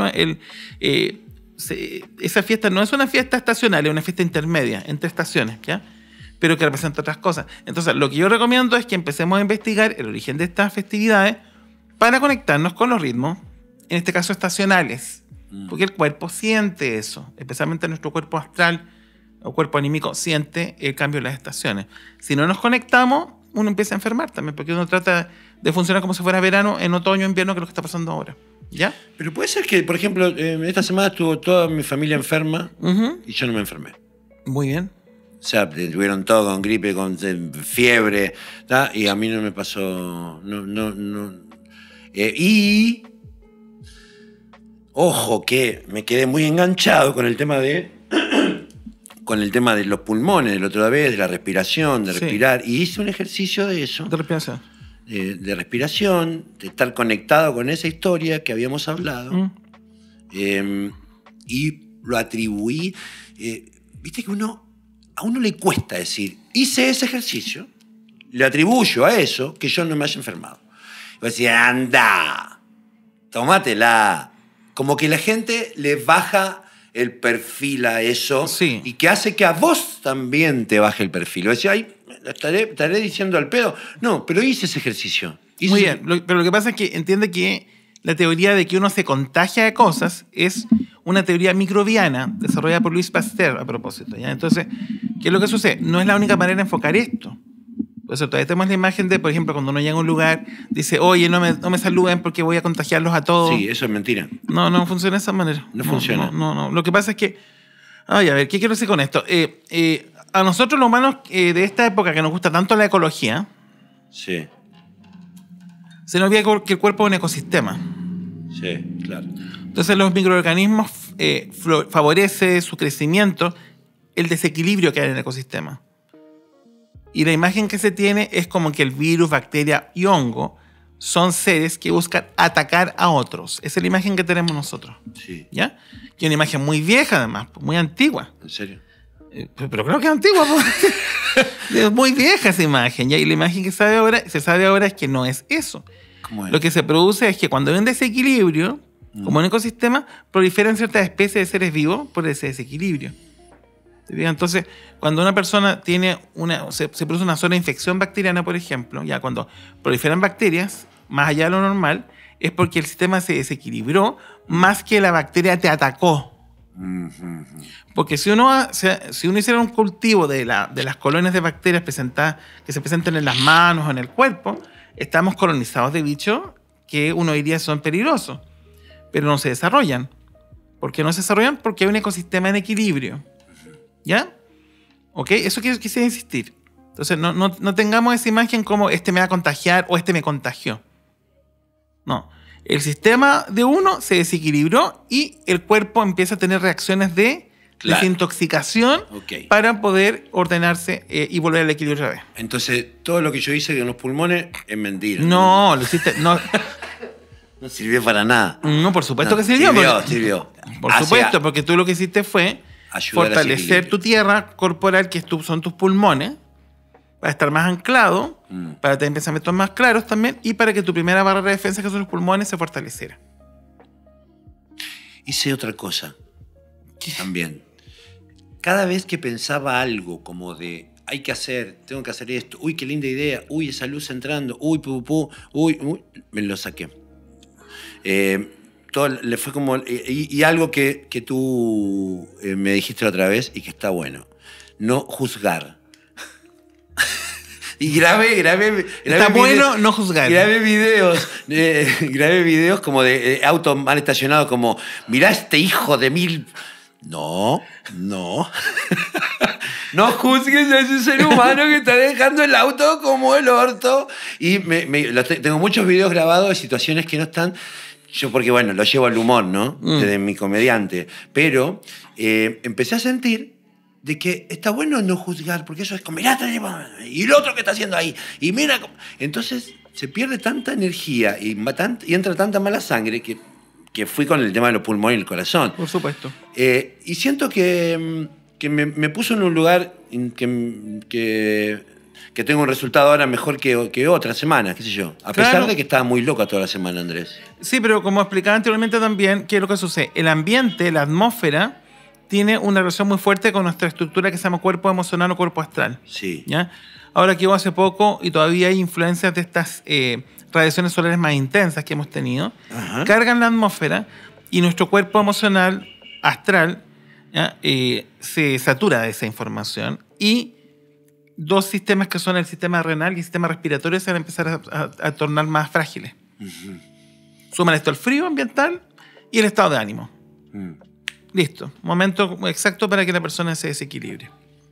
esa fiesta no es una fiesta estacional, es una fiesta intermedia, entre estaciones, ¿ya? Pero que representa otras cosas. Entonces, lo que yo recomiendo es que empecemos a investigar el origen de estas festividades para conectarnos con los ritmos, en este caso estacionales. Porque el cuerpo siente eso, especialmente nuestro cuerpo astral o cuerpo anímico siente el cambio de las estaciones. Si no nos conectamos, uno empieza a enfermar también, porque uno trata de funcionar como si fuera verano, en otoño, invierno, que es lo que está pasando ahora. ¿Ya? Pero puede ser que, por ejemplo, esta semana estuvo toda mi familia enferma y yo no me enfermé. Muy bien. O sea, tuvieron todo con gripe, con fiebre, ¿tá? Y a mí no me pasó. No. Y. Ojo, que me quedé muy enganchado con el tema de. Con el tema de los pulmones, de la otra vez, de la respiración, de Sí. respirar. Y hice un ejercicio de eso, De respiración. de respiración, de estar conectado con esa historia que habíamos hablado. Y lo atribuí. Viste que a uno le cuesta decir, hice ese ejercicio, le atribuyo a eso que yo no me haya enfermado. Y vos decís, anda, tómatela. Como que la gente le baja el perfil a eso Sí. y que hace que a vos también te baje el perfil. O decía, ay, estaré diciendo al pedo. No, pero hice ese ejercicio. Muy bien. Pero lo que pasa es que entiende que la teoría de que uno se contagia de cosas es una teoría microbiana desarrollada por Louis Pasteur a propósito. ¿Ya? Entonces, ¿qué es lo que sucede? No es la única manera de enfocar esto. Por eso todavía tenemos la imagen de, por ejemplo, cuando uno llega a un lugar, dice, oye, no me saluden porque voy a contagiarlos a todos. Sí, eso es mentira. No funciona de esa manera. No funciona. No. Lo que pasa es que... Ay, a ver, ¿qué quiero decir con esto? A nosotros los humanos de esta época que nos gusta tanto la ecología, Sí, se nos olvida que el cuerpo es un ecosistema. sí, claro. Entonces los microorganismos favorece su crecimiento el desequilibrio que hay en el ecosistema. Y la imagen que se tiene es como que el virus, bacteria y hongo son seres que buscan atacar a otros. Esa es la imagen que tenemos nosotros. Sí, ¿Ya? Que es una imagen muy vieja además, muy antigua. en serio. Pero creo que es antigua. Es muy vieja esa imagen. ¿Ya? Y la imagen que se sabe ahora es que no es eso. ¿Cómo es? Lo que se produce es que cuando hay un desequilibrio, como en un ecosistema, proliferan ciertas especies de seres vivos por ese desequilibrio. ¿Te fijas? Entonces, cuando una persona tiene se produce una zona de infección bacteriana, por ejemplo, ya cuando proliferan bacterias, más allá de lo normal, es porque el sistema se desequilibró más que la bacteria te atacó. Porque si uno hiciera un cultivo de las colonias de bacterias que se presentan en las manos o en el cuerpo, estamos colonizados de bichos que uno diría son peligrosos, pero no se desarrollan. ¿Por qué no se desarrollan? Porque hay un ecosistema en equilibrio. ¿Ya? ¿Ok? Eso quise insistir. Entonces, no tengamos esa imagen como este me va a contagiar o este me contagió. No. El sistema de uno se desequilibró y el cuerpo empieza a tener reacciones de desintoxicación para poder ordenarse y volver al equilibrio otra vez. Entonces, todo lo que yo hice en los pulmones es mentira. No, lo hiciste... No sirvió para nada. No, por supuesto No, que sirvió. sirvió. Por supuesto, porque tú lo que hiciste fue ayudar a ese fortalecer equilibrio. tu tierra corporal, que son tus pulmones, para estar más anclado, para tener pensamientos más claros también, y para que tu primera barrera de defensa, que son los pulmones, se fortaleciera. Hice otra cosa también. Cada vez que pensaba algo como de hay que hacer, tengo que hacer esto, uy, qué linda idea, uy, esa luz entrando, uy, uy, me lo saqué. Todo le fue como. Y algo que tú me dijiste la otra vez y que está bueno: no juzgar. Y grabé Está bueno no juzgar. Grabé videos como de auto mal estacionado, como, mirá este hijo de mil. No. No juzgues a ese ser humano que está dejando el auto como el orto. Y tengo muchos videos grabados de situaciones que no están. Yo, porque bueno, lo llevo al humor, ¿no? Desde mi comediante. Pero empecé a sentir de que está bueno no juzgar, porque eso es como, mirá, y el otro que está haciendo ahí, y mira. Entonces se pierde tanta energía y entra tanta mala sangre que fui con el tema de los pulmones y el corazón. Por supuesto. Y siento que me puso en un lugar que tengo un resultado ahora mejor que otras semanas, qué sé yo. A pesar de que estaba muy loca toda la semana, Andrés. Sí, pero como explicaba anteriormente también, ¿qué es lo que sucede? El ambiente, la atmósfera, tiene una relación muy fuerte con nuestra estructura que se llama cuerpo emocional o cuerpo astral. Sí. ¿Ya? Ahora que hubo hace poco, y todavía hay influencias de estas radiaciones solares más intensas que hemos tenido, cargan la atmósfera y nuestro cuerpo emocional astral, ¿ya? Se satura de esa información, y dos sistemas que son el sistema renal y el sistema respiratorio se van a empezar a tornar más frágiles. Suman esto al frío ambiental y el estado de ánimo. Listo, momento exacto para que la persona se desequilibre.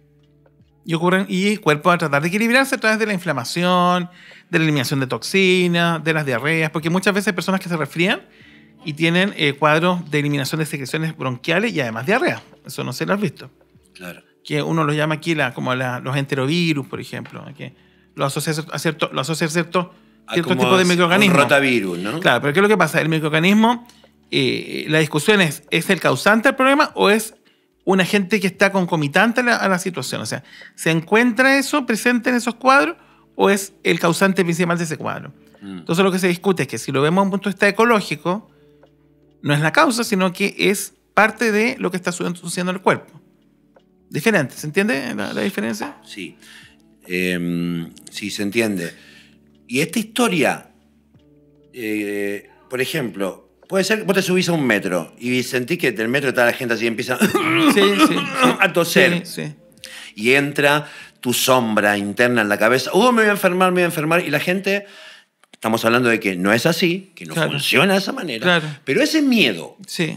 Y el cuerpo va a tratar de equilibrarse a través de la inflamación, de la eliminación de toxinas, de las diarreas, porque muchas veces hay personas que se resfrían y tienen cuadros de eliminación de secreciones bronquiales y además diarrea. Eso no se lo has visto. Claro. Que uno los llama aquí los enterovirus, por ejemplo, que lo asocia a cierto tipo de microorganismos. Un rotavirus, ¿no? Claro, pero ¿qué es lo que pasa? El microorganismo, la discusión ¿es el causante del problema o es un agente que está concomitante a la situación? O sea, ¿se encuentra eso presente en esos cuadros o es el causante principal de ese cuadro? Entonces lo que se discute es que si lo vemos desde un punto de vista ecológico, no es la causa, sino que es parte de lo que está sucediendo en el cuerpo. Diferente, ¿se entiende la diferencia? Sí. Sí, se entiende. Y esta historia, por ejemplo, puede ser que vos te subís a un metro y sentís que del metro está la gente así y empieza a toser. Sí. Y entra tu sombra interna en la cabeza. Me voy a enfermar. Y la gente, estamos hablando de que no es así, que no funciona de esa manera. Claro. Pero ese miedo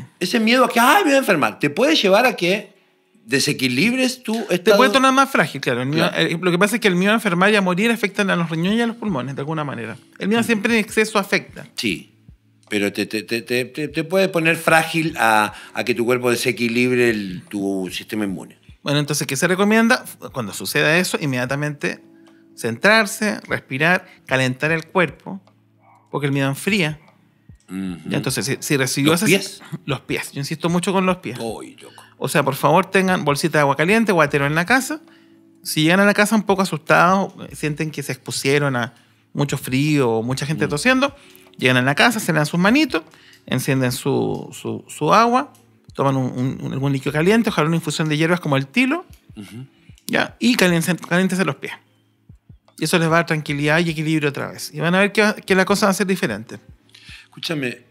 a que, me voy a enfermar, te puede llevar a que desequilibres tu estado. Te puede tornar más frágil, claro. Lo que pasa es que el miedo a enfermar y a morir afecta a los riñones y a los pulmones, de alguna manera. El miedo siempre en exceso afecta. Sí, pero te puede poner frágil a que tu cuerpo desequilibre tu sistema inmune. Bueno, entonces, ¿qué se recomienda? Cuando suceda eso, inmediatamente centrarse, respirar, calentar el cuerpo, porque el miedo enfría. ¿Ya? Entonces, si recibió los pies. Yo insisto mucho con los pies. O sea, por favor, tengan bolsita de agua caliente, guatero en la casa. Si llegan a la casa un poco asustados, sienten que se expusieron a mucho frío o mucha gente tosiendo, llegan a la casa, se le dan sus manitos, encienden su agua, toman algún líquido caliente, ojalá una infusión de hierbas como el tilo, ¿ya? Y caliéntense los pies. Y eso les va a dar tranquilidad y equilibrio otra vez. Y van a ver que la cosa va a ser diferente. Escúchame,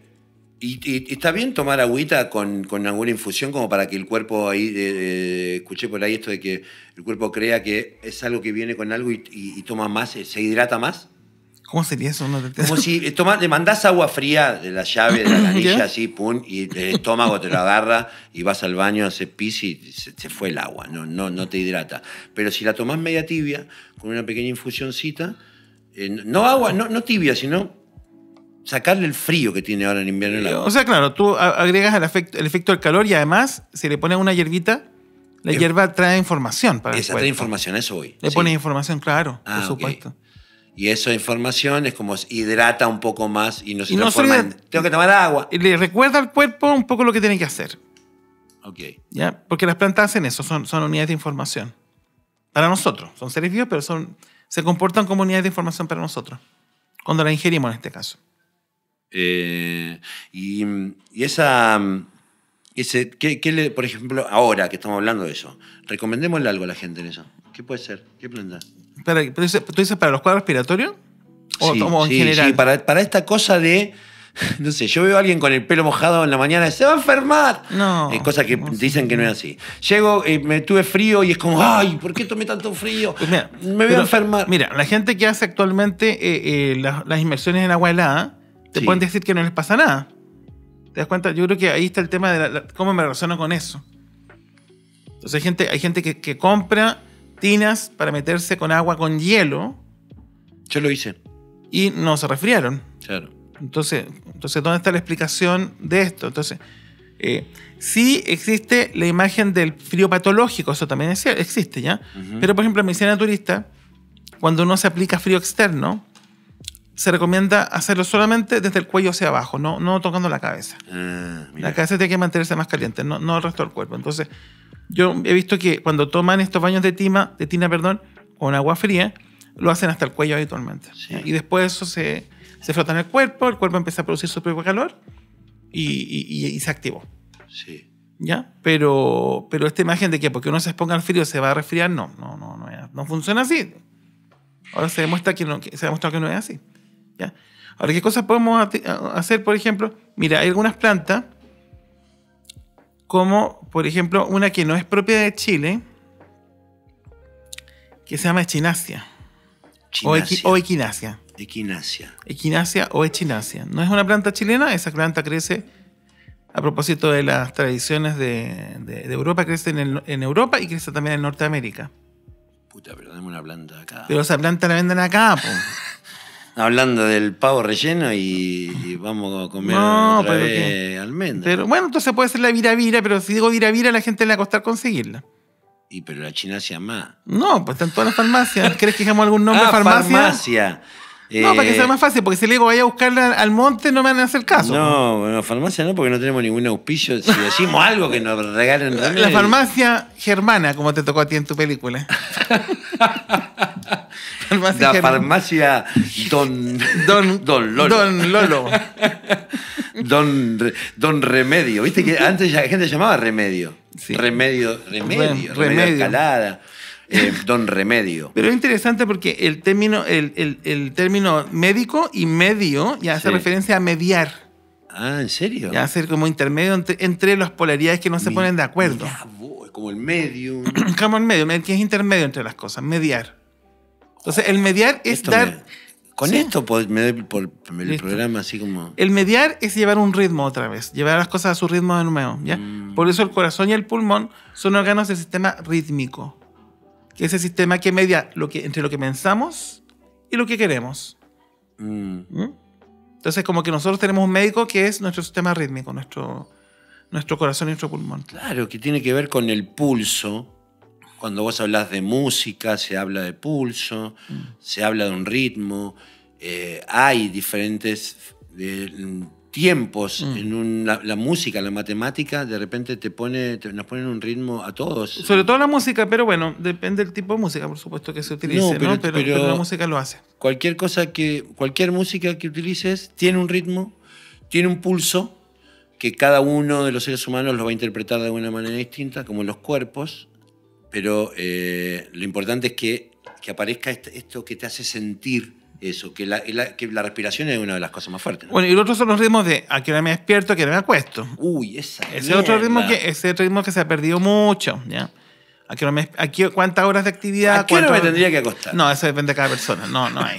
¿y está bien tomar agüita con alguna infusión como para que el cuerpo ahí, escuché por ahí esto de que el cuerpo crea que es algo que viene con algo y toma más, se hidrata más? ¿Cómo sería eso? Como si le mandás agua fría de la llave, de la canilla, así, pum, y el estómago te lo agarra y vas al baño, haces pis y se fue el agua, no te hidrata. Pero si la tomás media tibia, con una pequeña infusioncita, no agua, no tibia, sino sacarle el frío que tiene ahora en invierno el agua. O sea, claro, tú agregas el efecto del calor y además, si le pones una hierbita, la hierba trae información para el cuerpo. Trae información, eso voy. Le pones información, claro, por supuesto. Okay. Y esa información es como hidrata un poco más y no se transforma en tengo que tomar agua. Y le recuerda al cuerpo un poco lo que tiene que hacer. Ok. ¿Ya? Porque las plantas hacen eso, son unidades de información. Para nosotros, son seres vivos, pero son se comportan como unidades de información para nosotros, cuando las ingerimos en este caso. Y esa... por ejemplo, ahora que estamos hablando de eso, recomendémosle algo a la gente en eso. ¿Qué puede ser? ¿Qué planta? ¿Tú dices para los cuadros respiratorios? ¿O en general? Sí, para esta cosa de... No sé, yo veo a alguien con el pelo mojado en la mañana, se va a enfermar. No. Cosas que dicen que no es así. Llego, me tuve frío y es como, ay, ¿por qué tomé tanto frío? Pues mira, me voy a enfermar. Mira, la gente que hace actualmente las inmersiones en agua helada, te pueden decir que no les pasa nada. ¿Te das cuenta? Yo creo que ahí está el tema de cómo me relaciono con eso. Entonces hay gente que compra tinas para meterse con agua con hielo. Yo lo hice. Y no se resfriaron. Claro. Entonces, ¿dónde está la explicación de esto? Entonces, sí existe la imagen del frío patológico, eso también existe, ¿ya? Pero, por ejemplo, en medicina naturista, cuando uno se aplica frío externo, se recomienda hacerlo solamente desde el cuello hacia abajo, no tocando la cabeza. La cabeza tiene que mantenerse más caliente, no el resto del cuerpo. Entonces, yo he visto que cuando toman estos baños de tina, con agua fría, lo hacen hasta el cuello habitualmente. Sí. Y después eso se frota en el cuerpo empieza a producir su propio calor y se activó. Sí. ¿Ya? Pero esta imagen de que porque uno se exponga al frío se va a resfriar, no funciona así. Ahora se demuestra que no es así. ¿Ya? Ahora, ¿qué cosas podemos hacer, por ejemplo? Mira, hay algunas plantas, como, por ejemplo, una que no es propia de Chile, que se llama echinacia. O equinacia. Equinacia o echinacia. No es una planta chilena, esa planta crece, a propósito de las tradiciones de Europa, crece en Europa y crece también en Norteamérica. Puta, pero dame una planta acá. Pero esa planta la venden acá, po. Hablando del pavo relleno y vamos a comer otra vez almendra. Pero bueno, entonces puede ser la viravira, pero si digo viravira a la gente le va a costar conseguirla. Pero la chinacia más. No, pues está en todas las farmacias. ¿Quieres que dejemos algún nombre de farmacia? No, para que sea más fácil, porque si le digo vaya a buscarla al monte no me van a hacer caso. No, bueno, farmacia no, porque no tenemos ningún auspicio. Si decimos algo que nos regalen remedio. La farmacia germana, como te tocó a ti en tu película. Farmacia Don Lolo. Don Remedio. ¿Viste que antes la gente llamaba Remedio? Sí. Remedio Escalada. Don Remedio. Pero es interesante porque el término médico y medio ya hace referencia a mediar. Ah, ¿en serio? Ya hacer como intermedio entre las polaridades que no se ponen de acuerdo. Es como el medio. Como el medio, que es intermedio entre las cosas, mediar. Entonces, el mediar es dar... Con esto me doy por el programa así como... El mediar es llevar un ritmo otra vez, llevar las cosas a su ritmo de nuevo, ¿ya? Por eso el corazón y el pulmón son órganos del sistema rítmico, que es el sistema que media entre lo que pensamos y lo que queremos. Entonces, como que nosotros tenemos un médico que es nuestro sistema rítmico, nuestro corazón y nuestro pulmón. Claro, que tiene que ver con el pulso. Cuando vos hablas de música, se habla de pulso, se habla de un ritmo. Hay diferentes tiempos en la música, la matemática, de repente nos ponen un ritmo a todos. Sobre todo la música, pero bueno, depende del tipo de música, por supuesto, que se utilice, ¿no? Pero la música lo hace. Cualquier música que utilices tiene un ritmo, tiene un pulso, que cada uno de los seres humanos lo va a interpretar de una manera distinta, como los cuerpos. Pero lo importante es que aparezca esto que te hace sentir eso, que la respiración es una de las cosas más fuertes, ¿no? Bueno, y los otros son los ritmos de a qué hora me despierto, a qué hora me acuesto. Uy, ese otro ritmo que se ha perdido mucho, ¿ya? ¿Cuántas horas de actividad? ¿A qué hora me tendría que acostar? No, eso depende de cada persona. No hay.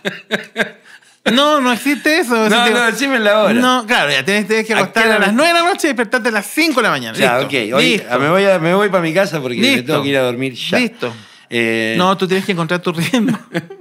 No existe eso. No, decime la hora. No, claro, ya tienes que acostar a las 9 de la noche y despertarte a las 5 de la mañana. Ya, listo. Ok. Listo. Me voy para mi casa porque me tengo que ir a dormir ya. Listo. No, tú tienes que encontrar tu ritmo.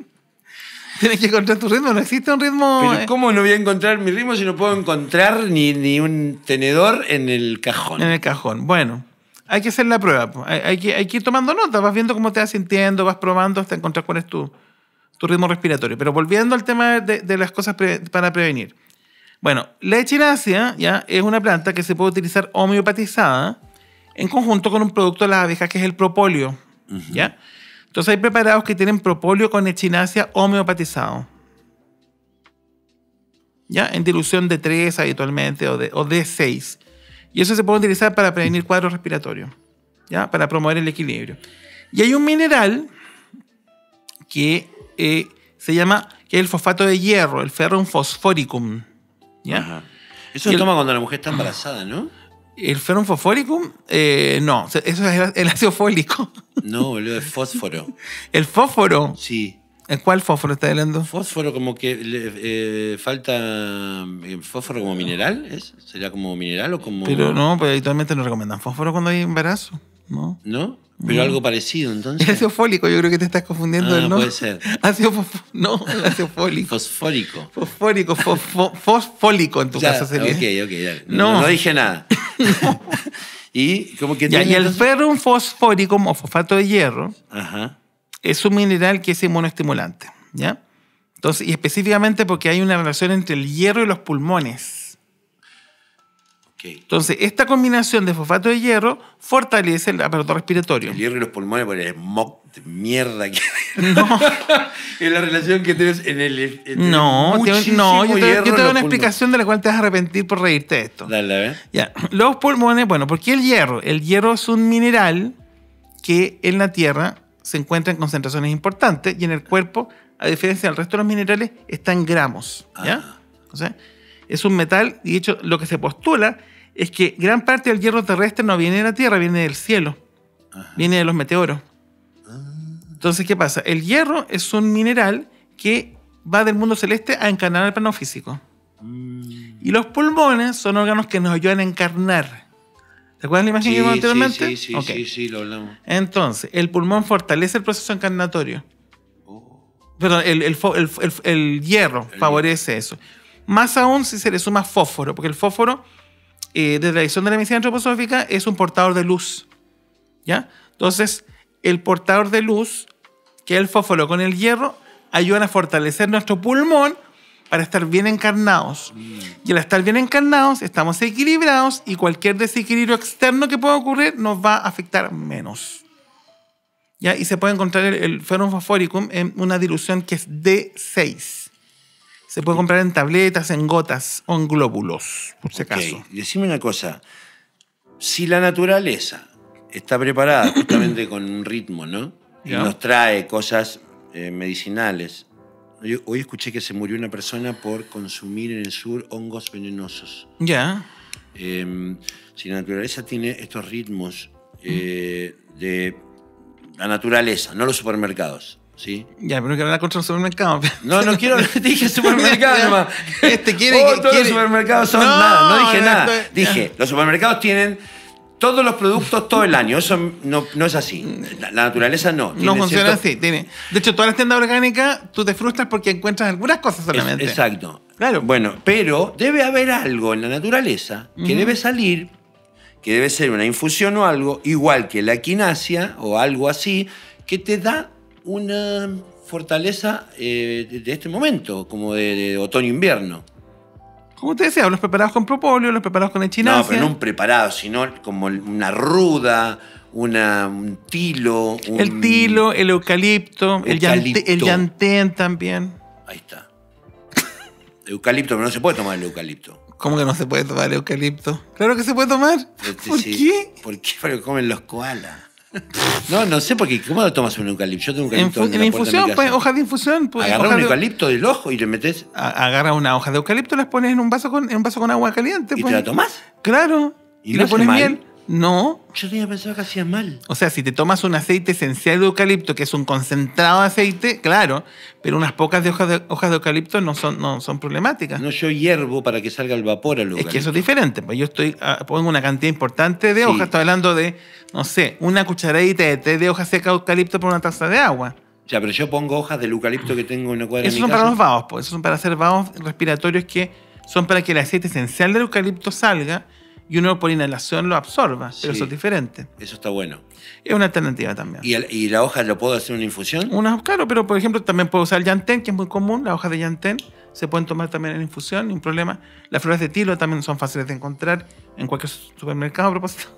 No existe un ritmo... Pero ¿cómo no voy a encontrar mi ritmo si no puedo encontrar ni un tenedor en el cajón? En el cajón. Bueno, hay que hacer la prueba. Hay que ir tomando nota. Vas viendo cómo te vas sintiendo, vas probando hasta encontrar cuál es tu ritmo respiratorio. Pero volviendo al tema de las cosas para prevenir. Bueno, la echinacia ya es una planta que se puede utilizar homeopatizada en conjunto con un producto de las abejas que es el propóleo. ¿Ya? Entonces hay preparados que tienen propóleo con echinacea homeopatizado. ¿Ya? En dilución de 3 habitualmente o de 6. Y eso se puede utilizar para prevenir cuadros respiratorios, ¿ya? Para promover el equilibrio. Y hay un mineral que se llama, que es el fosfato de hierro, el ferrum phosphoricum, ¿ya? Ajá. Eso se toma cuando la mujer está embarazada, ¿no? El ferrum phosphoricum, no, eso es el ácido fólico. No, boludo, es fósforo. El fósforo. Sí. ¿En cuál fósforo está hablando? Fósforo como que falta fósforo como mineral, ¿es? ¿Sería como mineral o como...? Pero no, pues habitualmente no recomiendan fósforo cuando hay embarazo, ¿no? ¿No? Pero algo parecido, entonces. El ácido fólico, yo creo que te estás confundiendo el nombre. Puede ser. No, el ácido fólico. Fosfórico. Fosfórico, fosfólico en tu caso sería. Ok, dale. No dije nada. Y como que... Ya, y el ferrum fosphoricum o fosfato de hierro, ajá, es un mineral que es inmunoestimulante, ¿ya? Entonces, y específicamente porque hay una relación entre el hierro y los pulmones. Okay. Entonces, esta combinación de fosfato de hierro fortalece el aparato respiratorio. El hierro y los pulmones por el smog de mierda que no. es la relación que tienes en el... No, yo te doy una explicación de la cual te vas a arrepentir por reírte de esto. Dale, a ver. Ya. Los pulmones, bueno, ¿por qué el hierro? El hierro es un mineral que en la Tierra se encuentra en concentraciones importantes y en el cuerpo, a diferencia del resto de los minerales, está en gramos, ¿ya? O sea, es un metal y de hecho lo que se postula es que gran parte del hierro terrestre no viene de la Tierra, viene del cielo, viene de los meteoros. Entonces, ¿qué pasa? El hierro es un mineral que va del mundo celeste a encarnar al plano físico. Y los pulmones son órganos que nos ayudan a encarnar. ¿Te acuerdas la imagen que vimos anteriormente? Sí, lo hablamos. Entonces, el pulmón fortalece el proceso encarnatorio. Perdón, el hierro favorece eso. Más aún si se le suma fósforo, porque el fósforo, desde la visión de la medicina antroposófica, es un portador de luz, ¿ya? Entonces, el portador de luz, que es el fósforo con el hierro, ayudan a fortalecer nuestro pulmón para estar bien encarnados. Y al estar bien encarnados, estamos equilibrados y cualquier desequilibrio externo que pueda ocurrir nos va a afectar menos. ¿Ya? Y se puede encontrar el ferrum phosphoricum en una dilución que es D6. Se puede comprar en tabletas, en gotas o en glóbulos, por si acaso. Decime una cosa. Si la naturaleza está preparada justamente con un ritmo, ¿no? Y nos trae cosas medicinales. Hoy escuché que se murió una persona por consumir en el sur hongos venenosos. Ya. Si la naturaleza tiene estos ritmos de la naturaleza, no los supermercados, ¿sí? Ya, pero que hablar contra los supermercados. No quiero hablar, dije supermercados nomás. Quiere todos los supermercados son nada, no dije nada. Dije, los supermercados tienen todos los productos todo el año. Eso no es así. La naturaleza no. No funciona así. De hecho, todas las tiendas orgánicas, tú te frustras porque encuentras algunas cosas solamente. Exacto. Claro. Bueno, pero debe haber algo en la naturaleza que debe salir, que debe ser una infusión o algo, igual que la equinacia o algo así, que te da una fortaleza de este momento, como de otoño-invierno. Como te decía, los preparados con propóleo, los preparados con echinacea. No, pero no un preparado, sino como una ruda, un tilo. El tilo, el eucalipto, el llantén también. Ahí está. Eucalipto, pero no se puede tomar el eucalipto. ¿Cómo que no se puede tomar el eucalipto? Claro que se puede tomar. ¿Por qué? ¿Por qué? Porque comen los koalas. No sé, porque ¿cómo lo tomas un eucalipto? Yo tengo un eucalipto en infusión, pues, hojas de infusión. Pues, agarra un eucalipto del ojo y le metes. Agarra una hoja de eucalipto, las pones en un vaso con agua caliente. ¿Y pues. te la tomás? Claro. ¿Y le pones miel? No. Yo tenía pensado que hacía mal. O sea, si te tomas un aceite esencial de eucalipto, que es un concentrado de aceite, claro, pero unas pocas hojas de eucalipto no son problemáticas. No, yo hiervo para que salga el vapor al eucalipto. Es que eso es diferente. Pues yo pongo una cantidad importante de hojas, estoy hablando de, no sé, una cucharadita de té de hojas secas de eucalipto por una taza de agua. Ya, pero yo pongo hojas del eucalipto que tengo en una cuadra de mi casa. Esos son para los vaos, pues. Esos son para hacer vaos respiratorios que son para que el aceite esencial del eucalipto salga y uno por inhalación lo absorba, pero eso es diferente. Eso está bueno. Es una alternativa también. ¿Y la hoja lo puedo hacer en una infusión? Claro, pero por ejemplo también puedo usar el llantén, que es muy común. Las hojas de llantén se pueden tomar también en infusión, ningún problema. Las flores de tilo también son fáciles de encontrar en cualquier supermercado a propósito.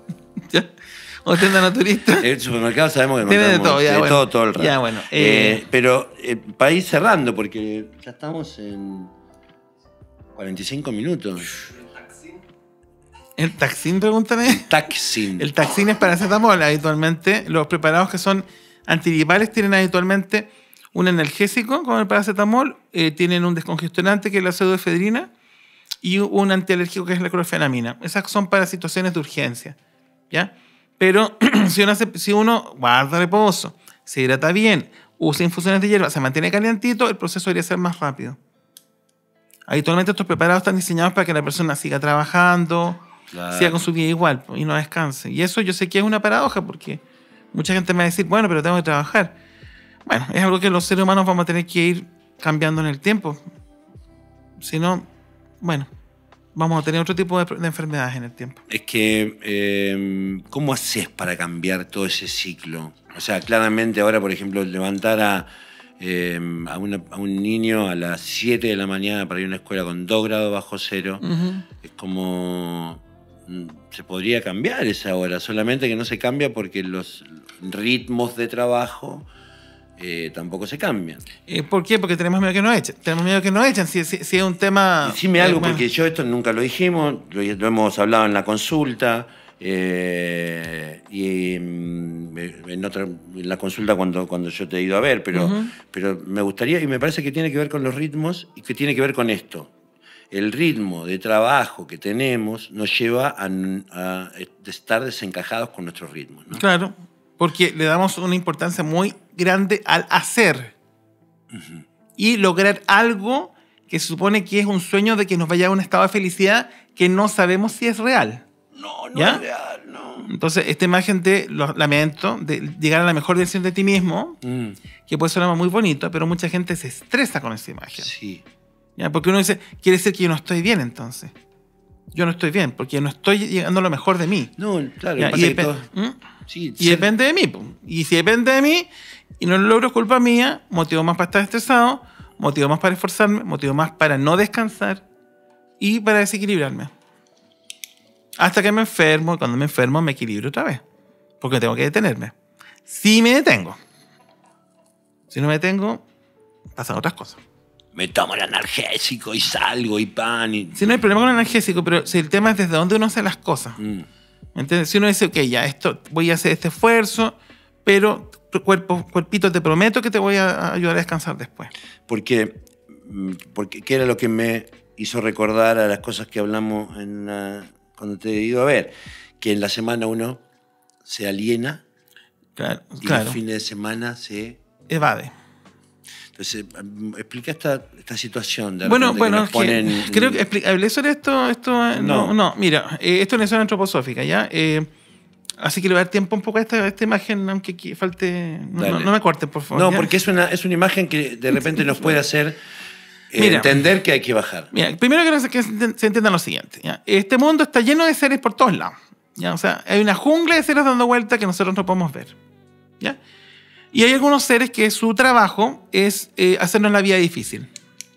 ¿Ya? O tienda naturista. El supermercado sabemos que Tiene de encontramos todo, ya, bueno. todo el rato. Ya, bueno, pero para ir cerrando, porque ya estamos en 45 minutos. ¿El Taxin, pregúntame? Taxin. El Taxin es paracetamol. Habitualmente, los preparados que son antigripales tienen habitualmente un analgésico con el paracetamol, tienen un descongestionante que es la pseudoefedrina y un antialérgico que es la clorfenamina. Esas son para situaciones de urgencia, ¿ya? Pero si uno guarda reposo, se hidrata bien, usa infusiones de hierba, se mantiene calientito, el proceso debería ser más rápido. Habitualmente estos preparados están diseñados para que la persona siga trabajando, Claro. siga con su vida igual y no descanse. Y eso yo sé que es una paradoja porque mucha gente me va a decir, bueno, pero tengo que trabajar. Bueno, es algo que los seres humanos vamos a tener que ir cambiando en el tiempo. Si no, bueno, vamos a tener otro tipo de enfermedades en el tiempo. Es que, ¿cómo haces para cambiar todo ese ciclo? O sea, claramente ahora, por ejemplo, levantar a un niño a las 7 de la mañana para ir a una escuela con 2 grados bajo cero, es como... Se podría cambiar esa hora, solamente que no se cambia porque los ritmos de trabajo tampoco se cambian. ¿Por qué? Porque tenemos miedo que nos echen. Tenemos miedo que nos echen. Si es un tema... Decime algo, bueno. porque yo esto nunca lo dijimos, lo hemos hablado en la consulta, y en la consulta cuando yo te he ido a ver, pero me gustaría, y me parece que tiene que ver con los ritmos y que tiene que ver con esto. El ritmo de trabajo que tenemos nos lleva a estar desencajados con nuestros ritmos, ¿no? Claro, porque le damos una importancia muy grande al hacer y lograr algo que se supone que es un sueño de que nos vaya a un estado de felicidad que no sabemos si es real. No ¿Ya? es real, no. Entonces, esta imagen de, lo lamento, de llegar a la mejor versión de ti mismo, que puede sonar muy bonito, pero mucha gente se estresa con esa imagen. Sí. ¿Ya? Porque uno dice, quiere decir que yo no estoy bien entonces. Yo no estoy bien, porque no estoy llegando a lo mejor de mí. No, claro. ¿Ya? Pasa que todo... Sí, y depende de mí. Po. Y si depende de mí y no lo logro, es culpa mía, motivo más para estar estresado, motivo más para esforzarme, motivo más para no descansar y para desequilibrarme. Hasta que me enfermo, y cuando me enfermo me equilibro otra vez. Porque tengo que detenerme. Si me detengo. Si no me detengo, pasan otras cosas. Me tomo el analgésico y salgo y pan. Si no hay problema con el analgésico, pero si el tema es desde dónde uno hace las cosas. ¿Entiendes? Si uno dice, ok, ya, esto, voy a hacer este esfuerzo, pero cuerpito, te prometo que te voy a ayudar a descansar después. Porque ¿qué era lo que me hizo recordar a las cosas que hablamos cuando te he ido a ver? Que en la semana uno se aliena y los fines de semana se... evade. Entonces, explica esta situación. De Bueno, que nos ponen... creo que hablé sobre esto. No, mira, esto es una zona antroposófica, ¿ya? Así que le voy a dar tiempo un poco a esta imagen, aunque falte... No me corten, por favor. No, ¿ya? porque es una imagen que de repente nos puede hacer entender que hay que bajar. Mira, primero quiero que se entienda lo siguiente, ¿ya? Este mundo está lleno de seres por todos lados, ¿ya? O sea, hay una jungla de seres dando vuelta que nosotros no podemos ver, ¿ya? Y hay algunos seres que su trabajo es hacernos la vida difícil,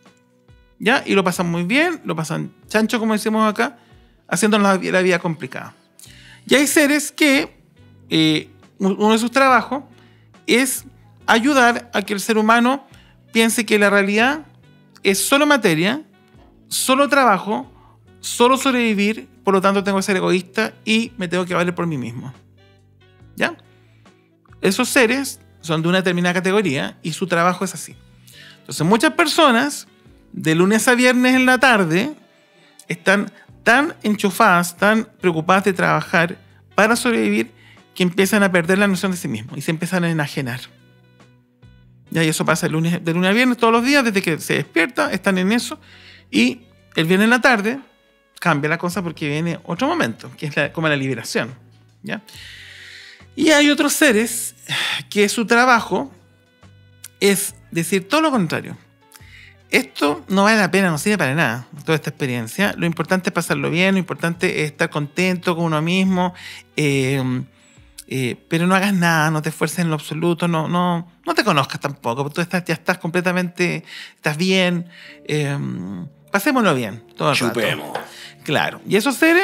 ¿ya? Y lo pasan muy bien, lo pasan chancho, como decimos acá, haciéndonos la vida complicada. Y hay seres que uno de sus trabajos es ayudar a que el ser humano piense que la realidad es solo materia, solo trabajo, solo sobrevivir, por lo tanto tengo que ser egoísta y me tengo que valer por mí mismo, ¿ya? Esos seres son de una determinada categoría y su trabajo es así. Entonces muchas personas de lunes a viernes en la tarde están tan enchufadas, tan preocupadas de trabajar para sobrevivir que empiezan a perder la noción de sí mismos y se empiezan a enajenar. Ya, y eso pasa de lunes a viernes todos los días, desde que se despierta, están en eso, y el viernes en la tarde cambia la cosa porque viene otro momento, que es como la liberación, ¿ya? Y hay otros seres que su trabajo es decir todo lo contrario. Esto no vale la pena, no sirve para nada, toda esta experiencia. Lo importante es pasarlo bien, lo importante es estar contento con uno mismo, pero no hagas nada, no te esfuerces en lo absoluto, no te conozcas tampoco, tú ya estás completamente, estás bien, pasémoslo bien todo el rato. Chupemos. Claro, y esos seres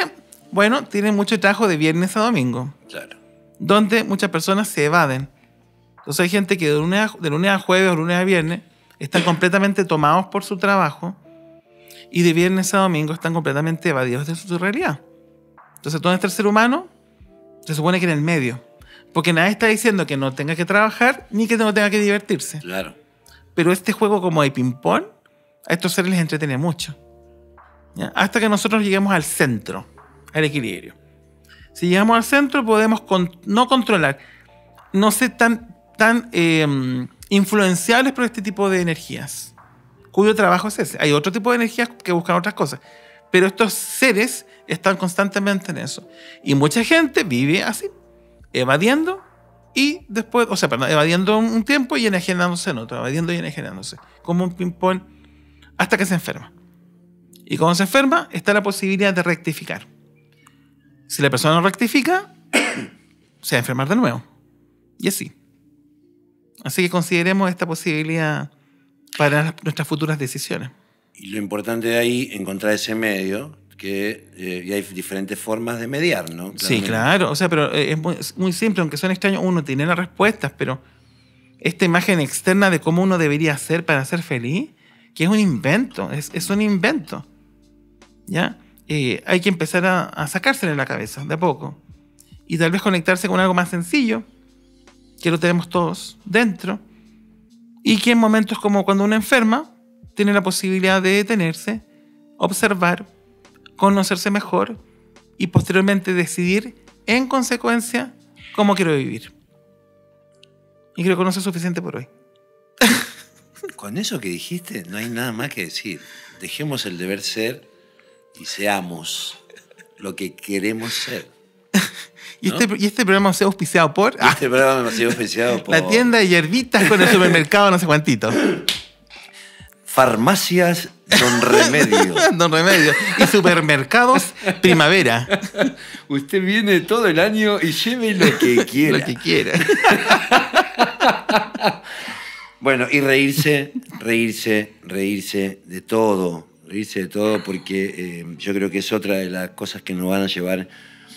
Bueno, tienen mucho trabajo de viernes a domingo, Claro. donde muchas personas se evaden. Entonces hay gente que de lunes a jueves o lunes a viernes están completamente tomados por su trabajo y de viernes a domingo están completamente evadidos de su realidad. Entonces, ¿dónde está el ser humano? Se supone que en el medio. Porque nadie está diciendo que no tenga que trabajar ni que no tenga que divertirse. Claro. Pero este juego como de ping-pong, a estos seres les entretiene mucho. ¿Ya? Hasta que nosotros lleguemos al centro, al equilibrio. Si llegamos al centro, podemos no controlar, no ser tan influenciables por este tipo de energías, cuyo trabajo es ese. Hay otro tipo de energías que buscan otras cosas, pero estos seres están constantemente en eso. Y mucha gente vive así, evadiendo y después, evadiendo un tiempo y enajenándose en otro, evadiendo y enajenándose, como un ping-pong, hasta que se enferma. Y cuando se enferma, está la posibilidad de rectificar. Si la persona no rectifica, se va a enfermar de nuevo. Y así. Así que consideremos esta posibilidad para nuestras futuras decisiones. Y lo importante de ahí, encontrar ese medio, que y hay diferentes formas de mediar, ¿no? Claramente. Sí, claro. O sea, pero es muy simple, aunque son extraños, uno tiene las respuestas, pero esta imagen externa de cómo uno debería ser para ser feliz, que es un invento, es un invento. ¿Ya? Hay que empezar a sacárselo de la cabeza, de a poco. Y tal vez conectarse con algo más sencillo, que lo tenemos todos dentro, y que en momentos como cuando uno enferma, tiene la posibilidad de detenerse, observar, conocerse mejor y posteriormente decidir en consecuencia cómo quiero vivir. Y creo que no es suficiente por hoy. Con eso que dijiste, no hay nada más que decir. Dejemos el deber ser y seamos lo que queremos ser. Y, ¿no? este programa se ha auspiciado por... Este programa ha sido auspiciado por... La tienda de hierbitas con el supermercado no sé cuántito. Farmacias Don Remedio. Don Remedio. Y supermercados Primavera. Usted viene todo el año y lleve lo que quiera. Lo que quiera. Bueno, y reírse de todo. Reírse de todo porque yo creo que es otra de las cosas que nos van a llevar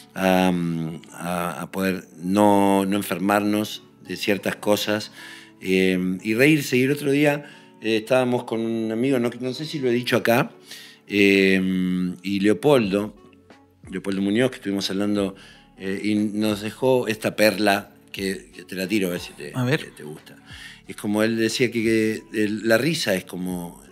a poder no enfermarnos de ciertas cosas. Y reírse. Y el otro día estábamos con un amigo, no sé si lo he dicho acá, y Leopoldo Muñoz, que estuvimos hablando, y nos dejó esta perla que te la tiro a ver si te gusta. Es como él decía que la risa es como...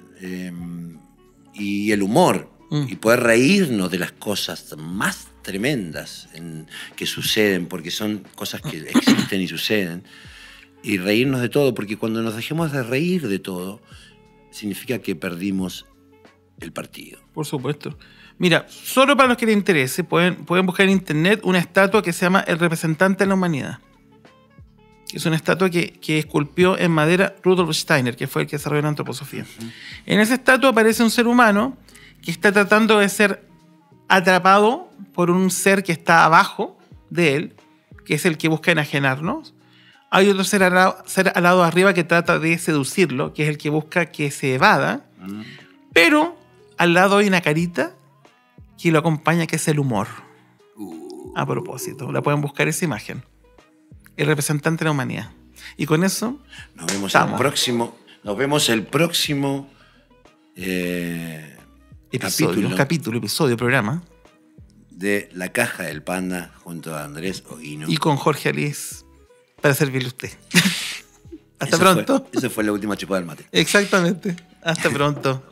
y el humor, y poder reírnos de las cosas más tremendas que suceden, porque son cosas que existen y suceden, y reírnos de todo, porque cuando nos dejemos de reír de todo, significa que perdimos el partido. Por supuesto. Mira, solo para los que les interese, pueden buscar en internet una estatua que se llama El Representante de la Humanidad. Es una estatua que esculpió en madera Rudolf Steiner, que fue el que desarrolló la antroposofía. En esa estatua aparece un ser humano que está tratando de ser atrapado por un ser que está abajo de él, que es el que busca enajenarnos. Hay otro ser al lado arriba que trata de seducirlo, que es el que busca que se evada. Pero al lado hay una carita que lo acompaña, que es el humor. A propósito, la pueden buscar esa imagen. El Representante de la Humanidad. Y con eso nos vemos el próximo episodio, programa de La Caja del Panda junto a Andrés Oguino y con Jorge Alice para servirle a usted. Hasta pronto. Esa fue la última chupada del mate. Exactamente. Hasta pronto.